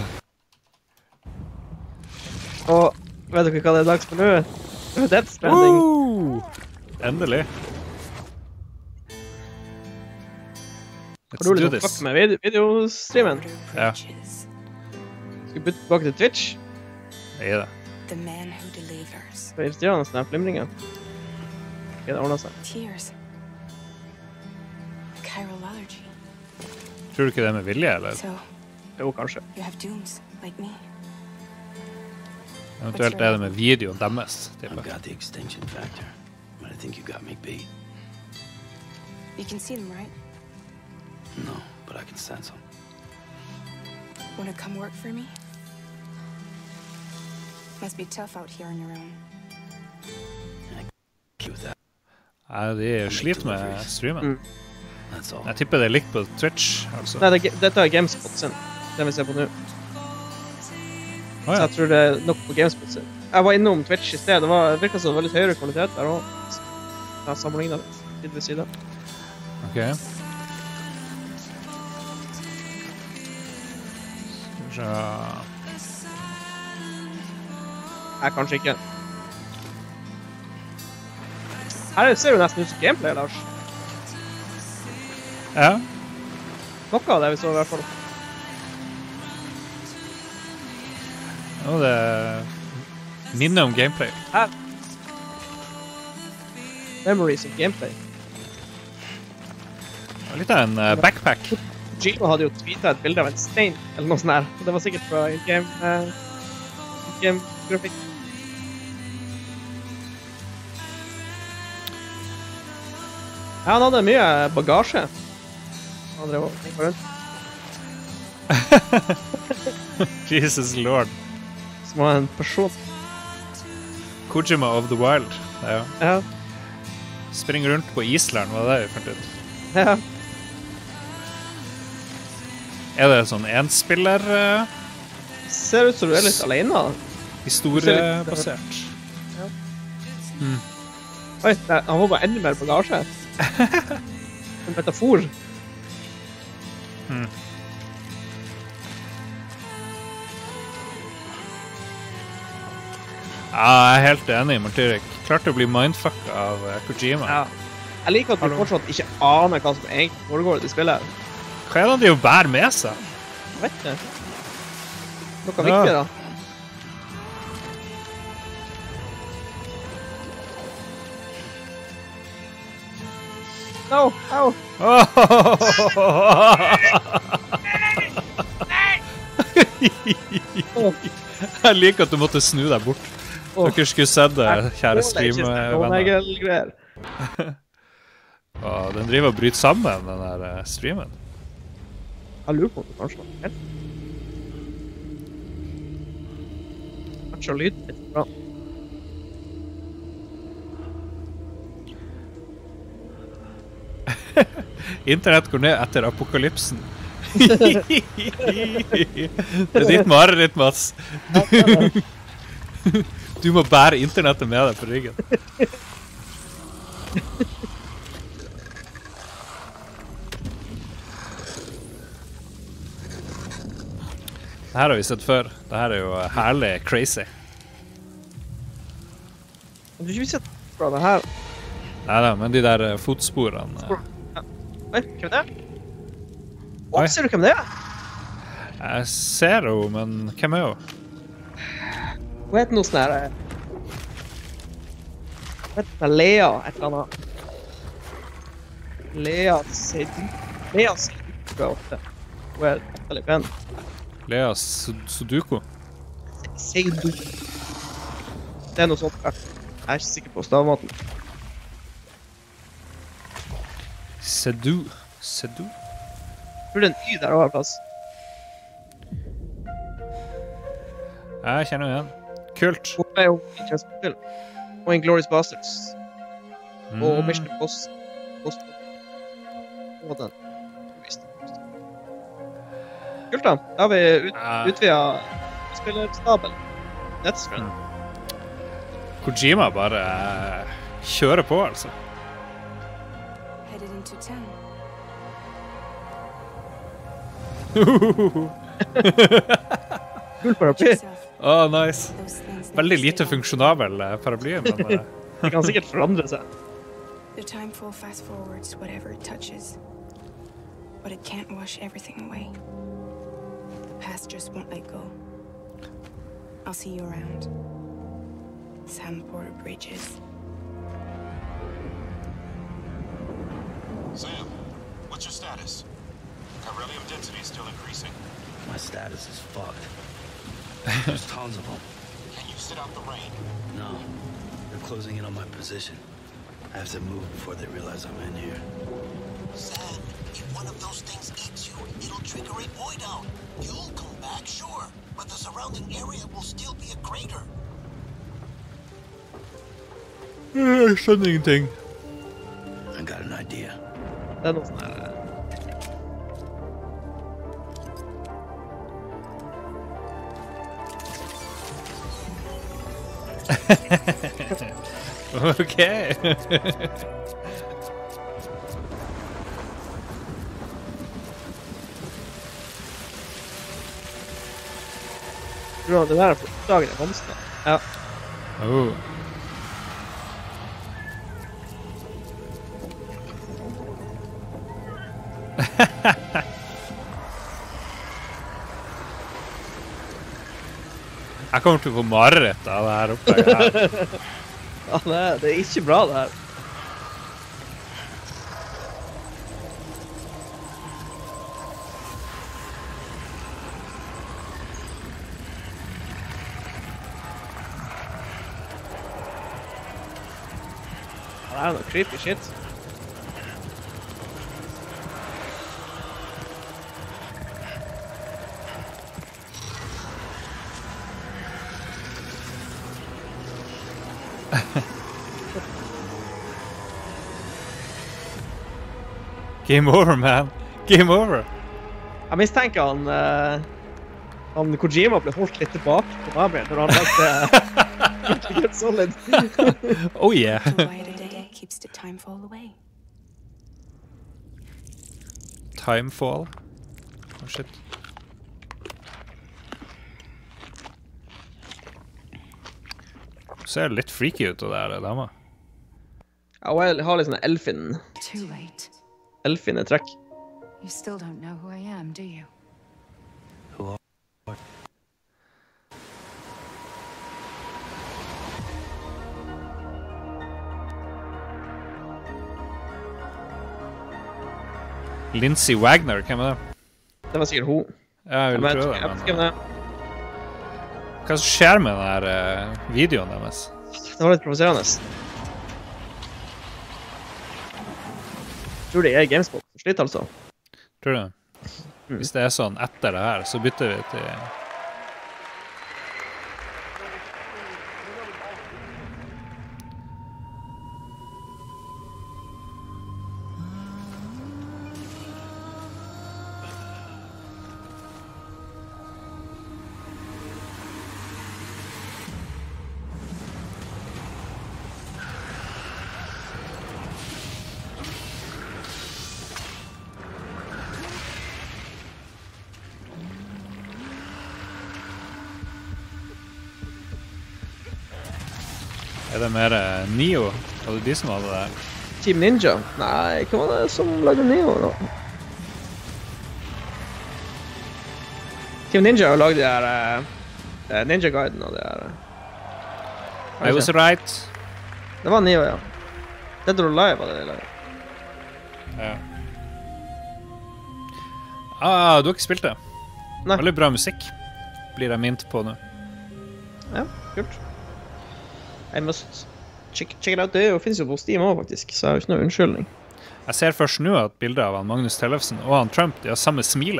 Og vet dere hva det er dags for nå? Det er Death Stranding. Uh, endelig. Har du liksom fuck med video videostreamen? Ja. Skal vi bytte tilbake til Twitch? Det er det. Det er irriterende sånne flimringer. Det ordner seg. Tears. Chiral allergy. Tror du ikke det er med vilje, eller? So, jo, kanskje. you have dooms like me. Eventuelt er det med videoen deres. I've got the extinction factor, but I think you got me beat. You can see them, right? No, but I can sense them. Want to come work for me? Must be tough out here on your own. With that. Ja, de sliter med streamen. Mm. Jeg tipper det er likt på Twitch, altså. Nei, det, dette er GameSpot sin. Det vi ser på nå. Oh, ja. Så jeg tror det er nok på GameSpot sin. Jeg var innom Twitch i sted. Det var det virket som veldig høyere kvalitet der også. Jeg har sammenlignet litt, side ved side. Ok. Skal vi se... Nei, kanskje ikke. Her ser det nesten ut som gameplay, Lars. Ja. Noe av det vi så i hvert fall. Nå det minner om gameplay. Her. Memories of gameplay. Litt av en uh, backpack. Gino hadde jo tweetet et bilde av en stein, eller noe sånt her. Det var sikkert fra in-game uh, in-game-grafikk. Ja, han hadde mye bagasje. Han drev og gikk rundt. Jesus Lord. Som var en person. Kojima of the Wild. Ja. Ja. Springer rundt på Island, var det det vi fant ut? Ja. Er det sånn enspiller? Uh, Ser ut som du er litt alene. Historiebasert. Ja. Mm. Oi, han var bare enda mer bagasje. En metafor. Hmm. Ja, jeg er helt enig, Martyrik. Klart å bli mindfuck av uh, Kojima. Ja. Jeg liker at vi fortsatt ikke aner hva som egentlig foregår i det spillet. Hva er det de å bære med seg? Jeg vet ikke. Noe ja. Viktig da. No, au! Jeg liker at du måtte snu deg bort. Oh. Dere skulle sett det, kjære stream-venner. Oh, den driver og bryter sammen, den der streamen. Jeg lurer på om det kanskje var helt. Kanskje lyd litt bra. Internett går ned etter apokalypsen. Det er ditt mareritt, Mats. Du, du må bære internettet med deg på ryggen. Det her har vi sett før. Det her er jo herlig crazy. Du har ikke sett fra det her. Neida, men de der fotsporene... Ja. Oi, hvem er det? Å, ser du hvem det er? Jeg ser jo, men hvem er hun? Hun heter noe sånn her... Hun heter Lea, et eller annet. Lea Seydoux. Lea Seydoux, tror jeg ofte. Hun er veldig pen. Lea Sudoku? Seydoux. Det er noe sånt. Jeg er ikke sikker på stavmaten. Sedou. Sedou? Jeg tror det er en Y der også, plass. Jeg kjenner igjen. Kult. Hun er jo i Kjønnsspill. Og Inglourious Basterds. Mm. Og Mission Impossible. Og den. Kult da. Da har vi ut, utvidet spillerstabel. Nettscreen. Kojima bare uh, kjører på, altså. Headed into town. Kul paraply. Åh, oh, nice. Veldig lite funksjonabel uh, paraply, men... Uh. Det kan sikkert forandre seg. The timefall fast forwards whatever it touches. But it can't wash everything away. The past just won't let go. I'll see you around. Sam Porter Bridges. Sam, what's your status? Chiralium density is still increasing. My status is fucked. There's tons of them. Can you sit out the rain? No. They're closing in on my position. I have to move before they realize I'm in here. Sam, if one of those things eats you, it'll trigger a void out. You'll come back, sure, but the surrounding area will still be a crater. Jeg skjønner ingenting. I got an idea. Det er noe sånn her... Okay. Bra, det der er for dagen er vanskelig. Ja. Oh. Jeg kommer til å få mareritt av det her oppe. Ja, det er, det er ikke bra det her. Det er noe creepy shit. Game over, man. Game over. Jeg mistenker han, uh, han Kojima ble holdt litt tilbake på Gabriel når han lagde Metal Solid. Oh yeah. Keeps the timefall away. Timefall? Oh shit. Ser litt freaky ut av det her, dama. Ja, og jeg har litt sånne elfin... Too late. Elfine trekk. You still don't know who I am, do you? Who are... Lindsay Wagner, hvem er det? Det var sikkert hun. Ja, jeg vil men, prøve det, jeg, men... jeg, jeg, Hva som skjer med den her uh, videoen deres? Det var litt provoserende. Tror det er GameSpot for slitt, altså. Tror du? Mm. Hvis det er sånn etter det her, så bytter vi til... Er det mer Neo? Var det de som hadde det? Team Ninja? Nei, hva var det som lagde Neo da? Team Ninja har laget de her uh, Ninja Gaiden og det her. I was right. Det var Neo, ja. Dead or Alive var det de laget. Ja. Ah, du har ikke spilt det? Nei. Veldig bra musikk. Blir jeg mint på nå. Ja, kult. I must check, check it out. Det finnes jo på Steam også, faktisk, så jeg har ikke noe unnskyldning. Jeg ser først nå at bildet av han Magnus Tellefsen og han Trump, de har samme smile.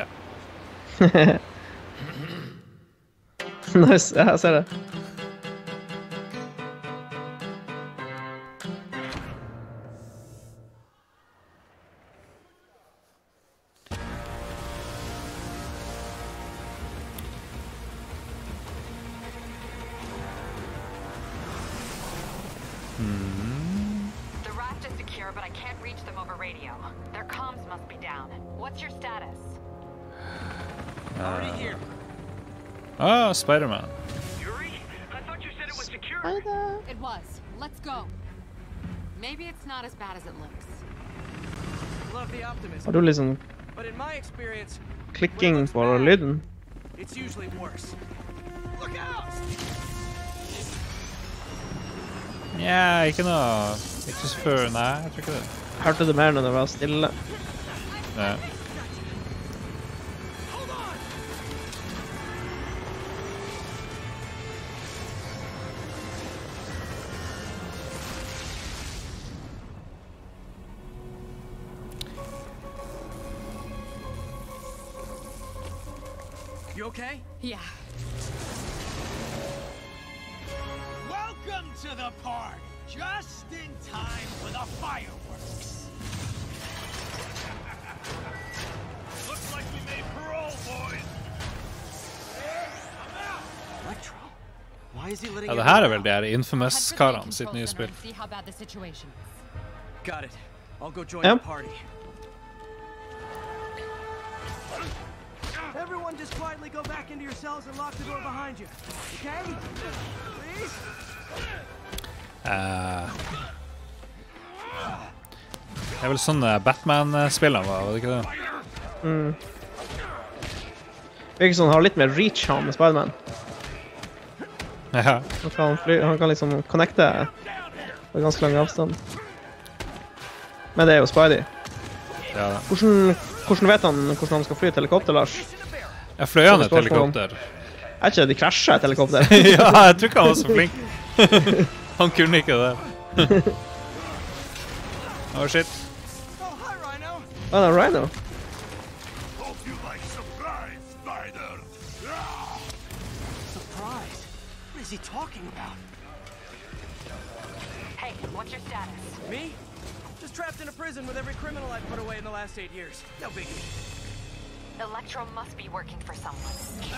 Nice, ja, jeg ser det. Ah, Spider-Man. Yuri, I thought you said it was secure. It was. Let's go. Maybe it's not as bad as it looks. Love the optimism. Har du liksom But in my experience, klikking på lyden? it's usually worse. Look out! Ja, ikke noe... Ikke så før... Nei, jeg tror ikke det. Hørte det mer når det var stille. Ja. You okay? Yeah. Welcome to the party. Just in time for the fireworks. Looks like we made parole, boys. I'm out. Electro. Why is he letting Ja, det her er vel de her Infamous-karene sitt nye spill. Got it. I'll go join Ja. the party. Everyone just quietly go back into your cells and lock the door behind you. Okay? Please? Uh, det er vel sånn Batman-spillene var, var det ikke det? Mm. Virker sånn, han har litt mer reach han med Spider-Man. Ja. Han kan, fly, han kan liksom connecte på ganske lang avstand. Men det er jo Spidey. Ja. Hvordan, hvordan vet han hvordan han skal fly et helikopter, Lars? Jeg fløy han et helikopter. Er ikke de krasjet et helikopter? Ja, jeg tror ikke han var så flink. Han kunne ikke det. Oh shit. Oh, hi, Rhino. Ah, det er Rhino. Hope you like surprise, Spider. Surprise? What is he talking about? Hey, what's your status? Me? Just trapped in a prison with every criminal I've put away in the last eight years. No biggie. Electro must be working for someone.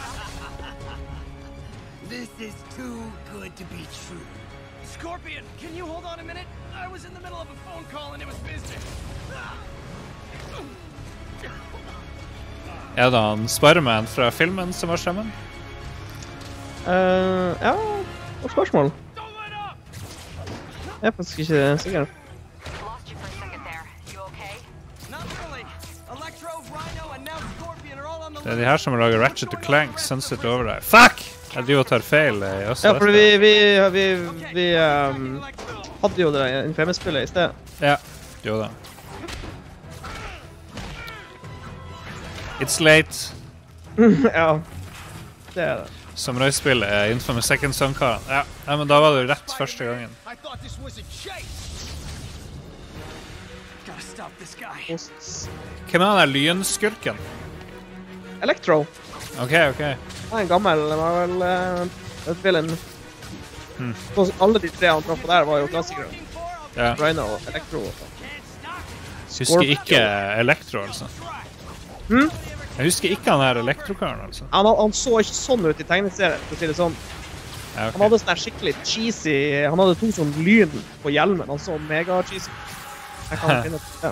This is too good to be true. Scorpion, can you hold on a minute? I was in the middle of a phone call and it was business. Er det han Spider-Man fra filmen som var stemmen? Uh, ja, og spørsmål. Jeg er faktisk ikke sikker. Det er de her som lager Ratchet og Clank, Sunset Overdrive. Fuck! Jeg driver og tar feil i øst. Ja, for vi, vi, vi, vi um, hadde jo det Infamous-spillet i sted. Ja, jo da. It's late. Ja, det er det. Samurai-spillet er Infamous Second Son-karen. Ja. Ja, men da var det rett første gangen. Hvem er den der lynskurken? Electro. Ok, ok. Han er en gammel, han var vel uh, et villain. Hmm. Alle de tre han traff på der var jo klassikere. Ja. Rhino og Electro. Husker ikke Electro, altså. Hmm? Jeg husker ikke han her Electro-karen, altså. Han, han så ikke sånn ut i tegneserien, for å si det sånn. Ja, okay. Han hadde sånn her skikkelig cheesy, han hadde to sånn lyn på hjelmen, han så mega cheesy. Jeg kan finne det.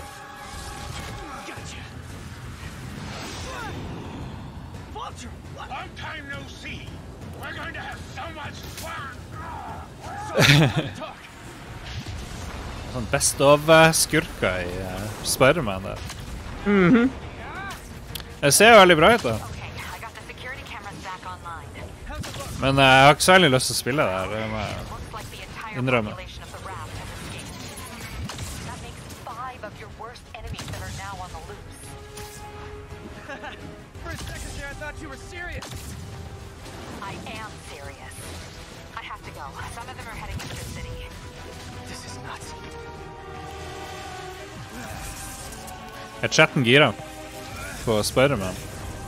Sånn best of-skurker i uh, Spider-Man der. Mhm. Det ser jo veldig bra ut da. Men uh, jeg har ikke så veldig lyst til å spille der, det må jeg innrømme. You were serious. I am serious. I have to go. Some of them are heading into the city. This is nuts. Er chatten gira på Spider-Man?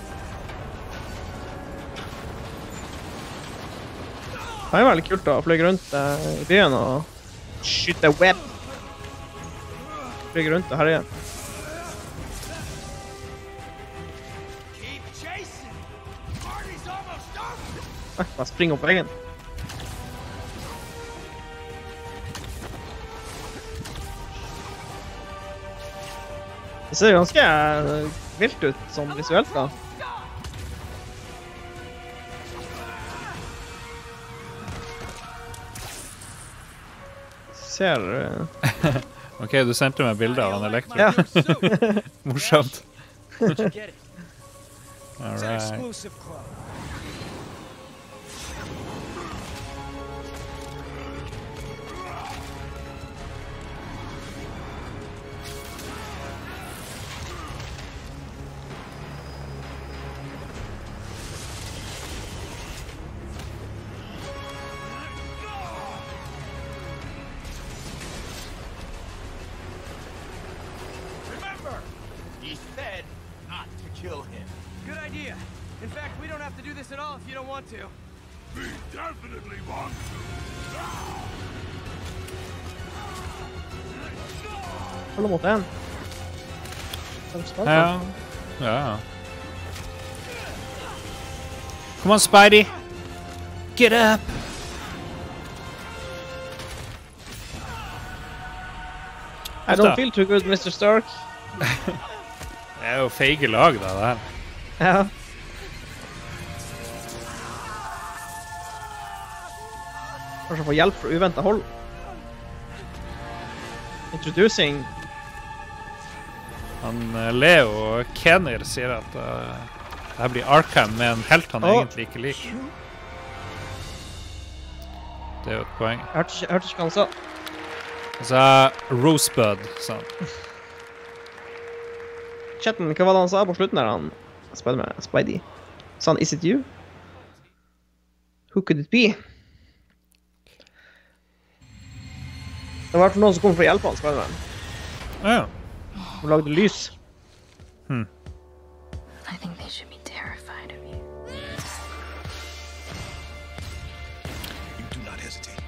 Det er veldig kult da, å fløy rundt uh, i byen og skyte web. Fløy rundt og herje. Bare spring opp veggen. Det ser ganske vilt ut sånn visuelt da. Ser... Uh... Ok, du sendte meg bilder av en elektro. Ja. Morsomt. Alright. Kill him. Good idea. In fact, we don't have to do this at all if you don't want to. We definitely want to. Hold mot en. Ja. Ja. Come on, Spidey. Get up. I don't feel too good, mister Stark. Det er jo feige lag da, det her. Ja. Kanskje få hjelp fra uventet hold. Introducing. Han uh, Leo Kenner sier at uh, det her blir Arkham med en helt han oh. egentlig ikke liker. Det er jo et poeng. Jeg hørte ikke, jeg hørte ikke hva han sa. Han sa Rosebud, sa han. Chatten, hva var det han sa på slutten der han spiller med Spidey? Sa han, is it you? Who could it be? Det var i hvert fall noen som kom for å hjelpe han, spiller med. Ja. Hun lagde lys. Hmm. I think they should be terrified of you. You do not hesitate.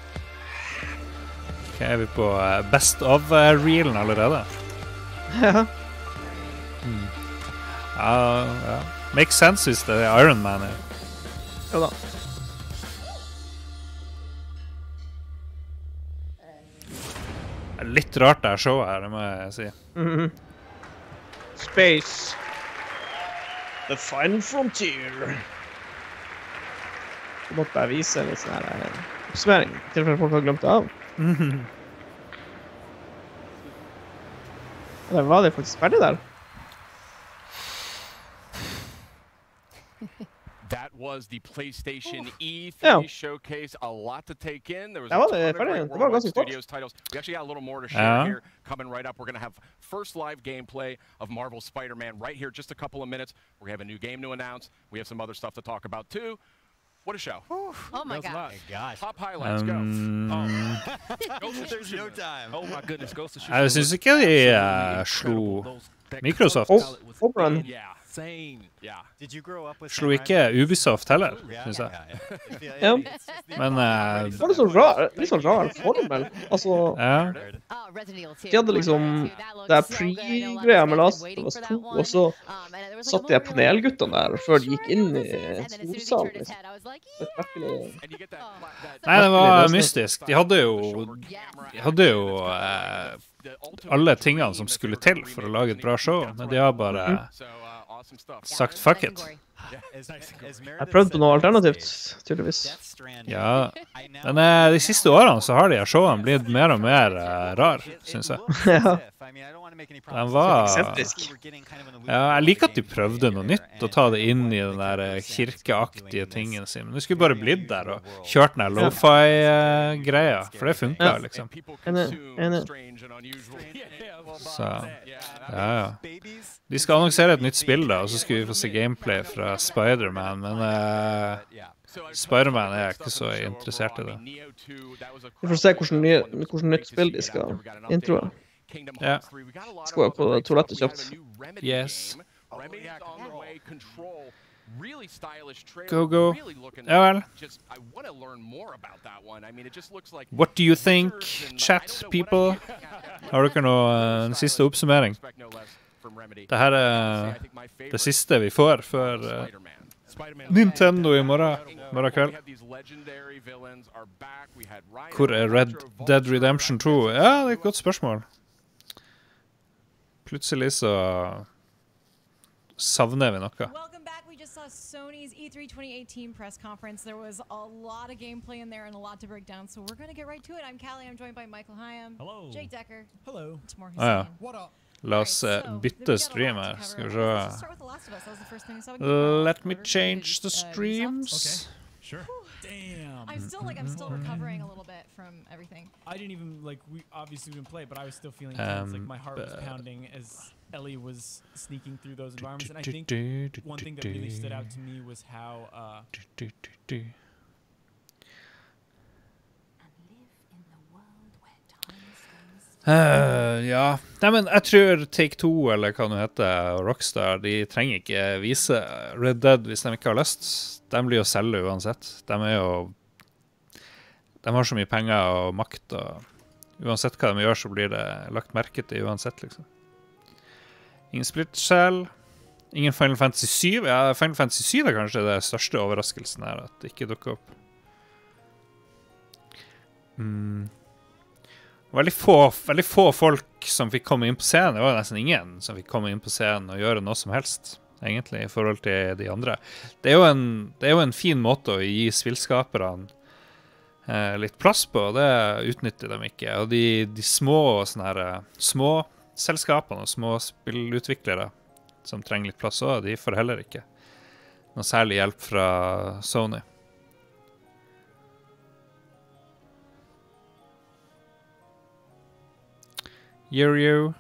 Ok, er vi på uh, best of uh, reelen allerede? Ja. Hmm. Uh, yeah. Makes sense hvis det er Iron Man er. Ja da. Det er litt rart det her showet her, det må jeg si. Mm-hmm. Space. The final frontier. Jeg måtte bare vise litt sånn her oppsummering, i tilfelle folk har glemt det av. Mm-hmm. Eller var det faktisk ferdig der? That was the PlayStation E three yeah. showcase. A lot to take in. There was a ton of great Worldwide Studios titles. We actually got a little more to share yeah. here. Coming right up, we're going to have first live gameplay of Marvel's Spider-Man right here, just a couple of minutes. We have a new game to announce. We have some other stuff to talk about too. What a show. Oh my god. gosh. Top highlights, um, go. Oh. There's no time. Oh my goodness, Ghost of Jeg synes ikke de uh, slo Microsoft. Oh, Operan. Yeah. Same. Yeah. Did you grow up with Slo ikke Ubisoft heller, synes jeg. Ja. Men uh, det var litt sånn rar, litt sånn rar formel. Altså, ja. de hadde liksom det er pre-greia med Last of Us to, og så satt de panelguttene der før de gikk inn i storsalen. Liksom. Nei, det var mystisk. De hadde jo, de hadde jo uh, alle tingene som skulle til for å lage et bra show, men de har bare sagt fuck it. Jeg prøvde på noe alternativt, tydeligvis. Ja, men eh, de siste årene så har de her showene blitt mer og mer eh, rar, synes jeg. Ja. Den var... Ja, jeg liker at de prøvde noe nytt, og ta det inn i den der eh, kirkeaktige tingen sin. Men det skulle bare blitt der, og kjørt den der lo-fi-greia, for det funker, Ja. liksom. Enig, enig. Så, ja, ja. De skal annonsere et nytt spill da, og så skal vi få se gameplay fra Spider-Man, men uh, Spider-Man er ikke så interessert i det. Vi får se hvordan, nye, hvordan nytt spill de skal introe. Ja. Skal være på toalettet kjøpt. Yes. Go, go. Ja vel. What do you think, chat people? Har dere noe uh, en siste oppsummering? Det her er det siste vi får før uh, Nintendo i morgen, morgen kveld. Hvor er Red Dead Redemption to? Ja, det er et godt spørsmål. Plutselig så savner vi noe. Sony's E three twenty eighteen press conference. There was a lot of gameplay in there and a lot to break down, so we're going to get right to it. I'm Callie. I'm joined by Michael Hyam. Hello. Jake Decker. Hello. It's more ah, ja. What up? La oss uh, bytte stream her. Skal vi se. Let me change the streams. Okay. Sure. Damn. I'm still like I'm still recovering a little bit from everything. I didn't even like we obviously didn't play, but I was still feeling tense. Like my heart was pounding as Ellie was sneaking through those environments. And I think one thing that really stood out to me was how uh Uh, ja, Nei, men jeg tror Take-Two, eller hva det heter, og Rockstar, de trenger ikke vise Red Dead hvis de ikke har lyst. De blir jo selge uansett. De er jo... De har så mye penger og makt, og uansett hva de gjør, så blir det lagt merke til uansett, liksom. Ingen Split Shell, ingen Final Fantasy syv. Ja, Final Fantasy syv er kanskje det største overraskelsen her, at det ikke dukker opp. Hmm... Veldig få, veldig få folk som fikk komme inn på scenen. Det var nesten ingen som fikk komme inn på scenen og gjøre noe som helst, egentlig, i forhold til de andre. Det er jo en, det er jo en fin måte å gi spillskaperne eh, litt plass på, og det utnytter de ikke. Og de, de små, sånne her, små selskapene og små spillutviklere som trenger litt plass også, de får heller ikke noe særlig hjelp fra Sony. Yo-yo.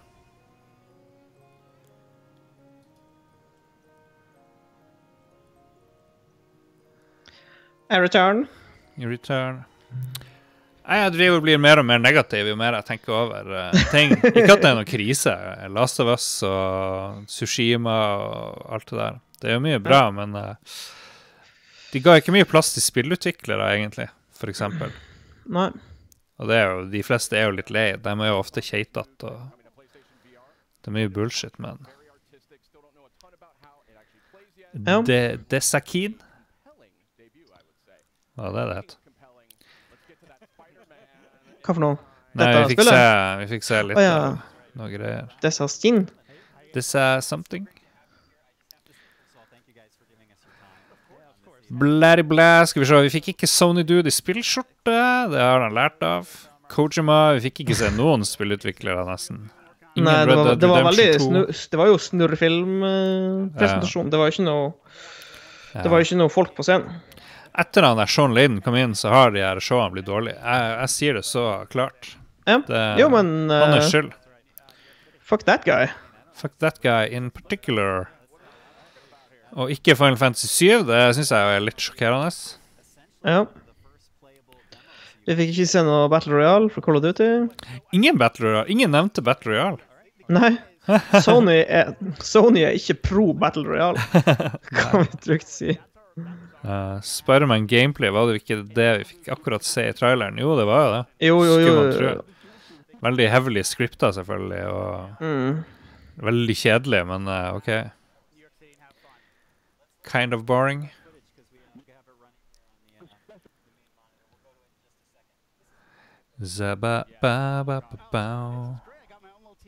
I return. I return. Jeg driver og blir mer og mer negativ jo mer jeg tenker over uh, ting. Ikke at det er noen krise. Last of Us og Tsushima og alt det der. Det er jo mye bra, men uh, de ga ikke mye plass til spillutviklere, egentlig, for eksempel. Nei. Og det er jo, de fleste er jo litt lei. De er jo ofte kjeitat, og det er mye bullshit, men... Ja. Det, det Sakin? Hva er det det heter? Hva for noe? Nei, Dette vi fikk, se, vi fikk se litt oh, ja. av noe greier. Dessa skin? Dessa something? Blæri blæ, skal vi se, vi fikk ikke Sony Dude i spillskjorte, det har han lært av. Kojima, vi fikk ikke se noen spillutviklere nesten. Ingen Nei, det var, Red Dead det var veldig Redemption snu, det var jo snurrefilm-presentasjon, ja. Det var jo ikke noe, ja. Det var jo ikke noe folk på scenen. Etter han der Sean Layden kom inn, så har de her showene blitt dårlige. Jeg, jeg sier det så klart. Ja, det, jo, men... Uh, han er skyld. Fuck that guy. Fuck that guy in particular. Og ikke Final Fantasy syv, det synes jeg er litt sjokkerende. Ja. Vi fikk ikke se noe Battle Royale fra Call of Duty. Ingen Battle Royale, ingen nevnte Battle Royale. Nei, Sony er, Sony er ikke pro Battle Royale, kan vi trygt si. Uh, Spider-Man gameplay, var det ikke det vi fikk akkurat se i traileren? Jo, det var jo det. Jo, jo, jo. jo. Veldig heavily scripta, selvfølgelig, og mm. veldig kjedelig, men uh, ok. Kind of boring. Zaba ba ba ba ba.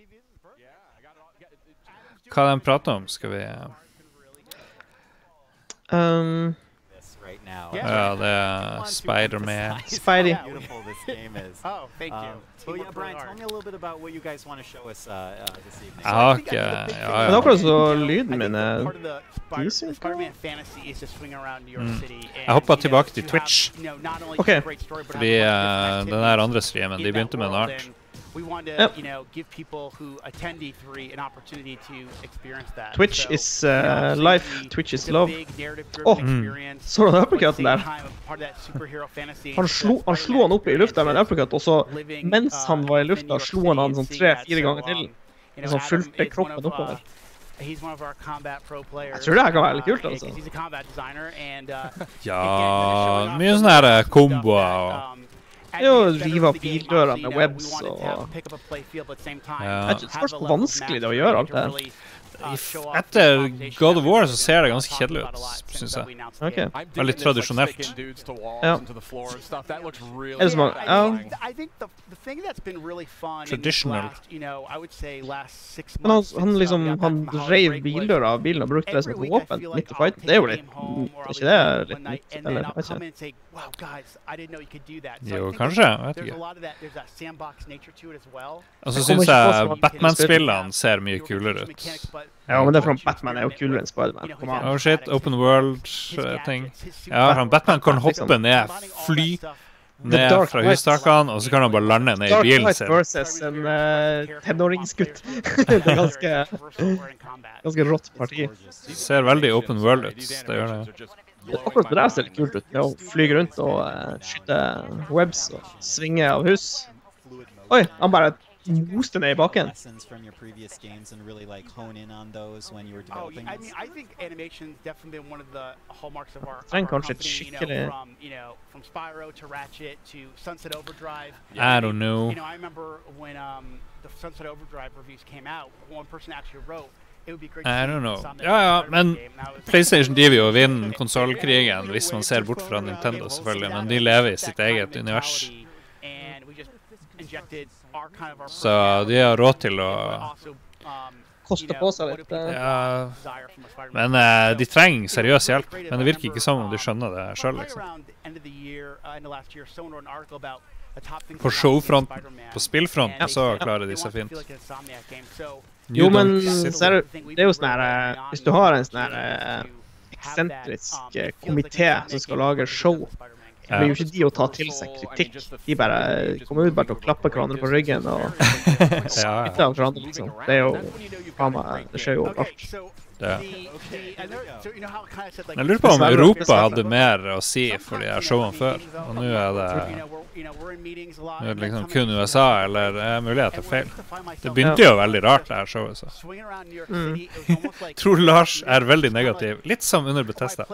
Hva de prater om, skal vi... Um, right now. Ja, det er Spider-Man. Spidey. How beautiful this game is. Oh, thank you. Um, well, yeah, Brian, tell me a little bit about what you guys want to show us uh, uh, this evening. Jeg har ikke, ja, ja. Men akkurat så lyden min er Spider- Spider-Man fantasy is to swing around New York Mm. City. Jeg hoppet tilbake til Twitch. Ok. Fordi uh, den her andre streamen, de begynte med en art. We want to, you know, give people who attend E three an opportunity to experience that. Twitch So, is you know, uh, it's life, a Twitch is big, love. big narrative-driven Åh, experience. så du den uppercutten der? Part of that superhero fantasy. Han slo, han slo han opp i lufta med en uppercut, og så mens han var i lufta, slo han han sånn tre-fire ganger til. Og så fulgte kroppen oppover. He's one of our combat pro players. Jeg tror det her kan være litt kult, altså. He's a combat designer, and uh, Ja, mye sånne her komboer og... Jo, rive av bildøra med webs og... Ja. Jeg tror hvor vanskelig det er å gjøre alt det her. Etter God of War så ser det ganske kjedelig ut, synes jeg. Ok. Veldig tradisjonelt. Ja. Er det som ja. I think the the thing that's been really fun Traditional. last, you know, I would say last six Men han, months. han liksom, han reiv bildøra av bilen og brukte det som et våpen midt i fighten. Det er jo litt, er ikke det litt nytt, eller, jeg vet ikke. Wow, guys, I didn't know you could do that. Jo, kanskje, jeg vet There's a ikke. lot of that. There's that sandbox nature to it as well. Og så synes jeg Batman-spillene ser mye kulere ut. Ja, men det er for Batman er jo kulere enn Spider-Man. Kom an. Oh shit, open world-ting. Ja, han Batman kan hoppe ned, fly ned fra hustakene, og så kan han bare lande ned i bilen Dark sin. Knight versus en uh, tenåringsgutt. Det er ganske, ganske rått parti. Ser veldig open world ut, det gjør det. Akkurat det der ser litt kult ut, med å flyge rundt og uh, skyte webs og svinge av hus. Oi, han bare moste ned i bakken. Lessons from your previous games and really like hone in on those when you were Oh, developing I this? mean, I think animation's definitely been one of the hallmarks of our, of Trenger our kanskje et company, you know, skikkelig- from, you know, from Spyro to Ratchet to Sunset Overdrive. I don't know. You know, I remember when um, the Sunset Overdrive reviews came out, one person actually wrote, it would be great to I see don't know. Insomniac Ja, ja, Spider-Man men game. And I was- PlayStation driver jo og vinner konsolkrigen hvis man ser bort fra Nintendo selvfølgelig, men de lever i sitt eget univers. And we just injected our kind of our Så de har råd til å... Koste på seg litt. uh, Ja, men eh, de trenger seriøs hjelp, men det virker ikke som om de skjønner det selv, liksom. På showfronten, på spillfronten, så klarer de seg fint. Jo, men New Donk så er det, City. det er jo sånn her, uh, hvis du har en sånn her uh, eksentrisk uh, komité som skal lage show, så blir jo ikke de å ta til seg kritikk. De bare kommer ut bare til å klappe hverandre på ryggen og Ja. smitte av hverandre, liksom. Det er jo, faen meg, det skjer jo alt. Ja. Jeg lurer på om Europa hadde mer å si for de her showene før, og nå er det, nå er det liksom kun U S A, eller er det mulig at det er feil? Det begynte jo veldig rart, det her showet, så. Mm. Tror Lars er veldig negativ, litt som under Bethesda.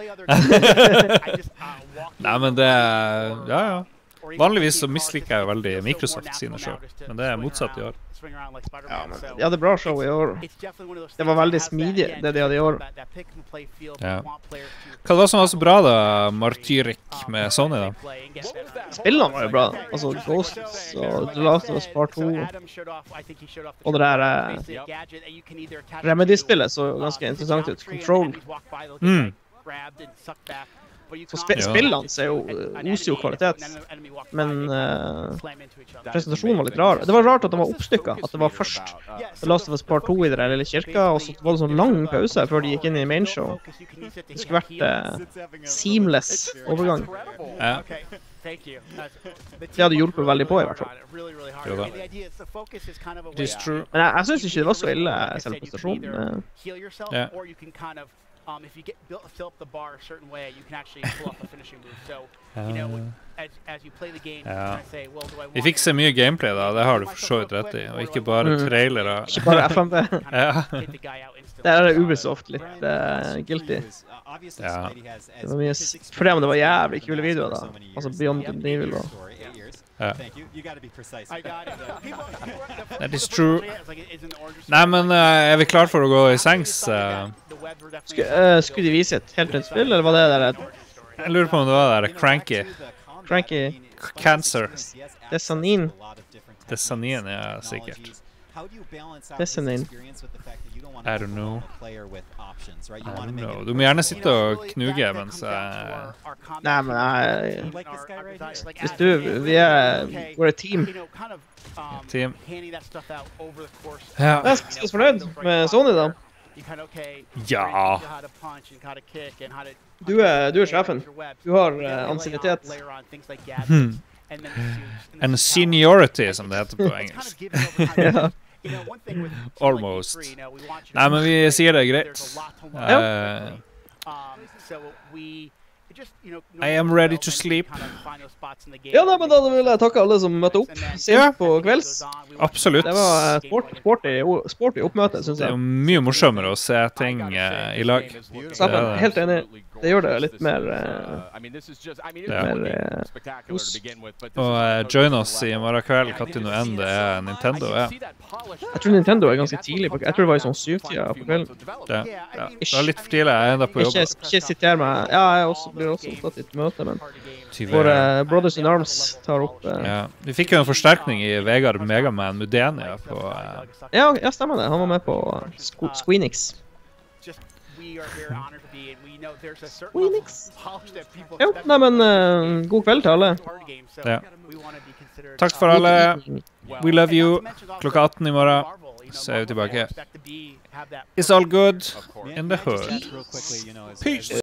Nei, men det, ja, ja. Vanligvis så misliker jeg jo veldig Microsoft sine show, men det er motsatt i år. Ja, men de hadde bra show i år. Det var veldig smidig, det de hadde i år. Ja. Hva var det som var så bra da, Martyrik med Sony da? Spillene var jo bra. Altså, Ghosts og The Last of Us Part to. Og det der uh, Remedy-spillet så ganske interessant ut. Control. Mm. Så sp spillene ser jo, oser jo kvalitet. Men uh, presentasjonen var litt rar. Det var rart at de var oppstykket. At det var først The Last of Us Part to i den lille kirka, og så var det sånn lang pause før de gikk inn i mainshow. Det skulle vært uh, seamless overgang. Ja. Det hadde hjulpet veldig på i hvert fall. Jo da. It is true. Men jeg, jeg synes ikke det var så ille selv prestasjonen. Ja. Um, if you get built, fill up the bar a certain way, you can actually pull off a finishing move. So, you know, when, as, as you play the game, you Ja. kind of say, well, do I want Vi fikk se mye gameplay da, det har du for så vidt rett i, og ikke bare Mm. trailere. Ikke bare F M V. Ja. Der er Ubisoft litt uh, guilty. Ja. Det var mye s- for det, men det var jævlig kule videoer da. Altså Beyond Good and Evil og... Ja. Thank you. You got to be precise. That is true. Nei, men uh, er vi klar for å gå i sengs? Uh, Sku, uh, skulle de vise et helt nytt spill, eller var det der et jeg lurer på om det var der Cranky. Cranky Cancer. Desanin? Desanin, ja, sikkert. Destiny. I don't know. I don't know. Du må gjerne sitte og knuge mens jeg... Nei, men jeg... Hvis du, vi er... We're a team. Team. Ja. Jeg er spesielt fornøyd med Sony da. Ja. Du er, du er sjefen. Du har uh, ansiennitet. Hmm. En seniority, som det heter på engelsk. Ja. Almost. Nei, men vi sier det greit. Uh, I am ready to sleep. Ja, nei, men da vil jeg takke alle som møtte opp sent på kvelds. Absolutt. Det var sport, sporty, sporty oppmøte, synes jeg. Det er jo mye morsommere å se ting uh, i lag. Sammen, helt enig. Det gjør det litt mer uh, ja. mer uh, hos. Og uh, join oss i morgen kveld, Katti nå enn det er Nintendo, ja. Jeg tror Nintendo er ganske tidlig på, jeg tror det var i sånn syvtida på kvelden. Ja, ja. Det var litt for tidlig, jeg er enda på jobb. Ikke, ikke sitter meg, ja, jeg også, blir også opptatt i et møte, men for uh, Brothers in Arms tar opp... Uh, ja. Vi fikk jo en forsterkning i Vegard Megaman Mudenia på... Uh, ja, ja, stemmer det. Han var med på uh, Squ Squeenix. Squeenix. Jo, nei, men uh, god kveld til alle. Ja. Takk for alle. We love you. Klokka atten i morgen. Så er vi tilbake. It's all good in the hood. Peace.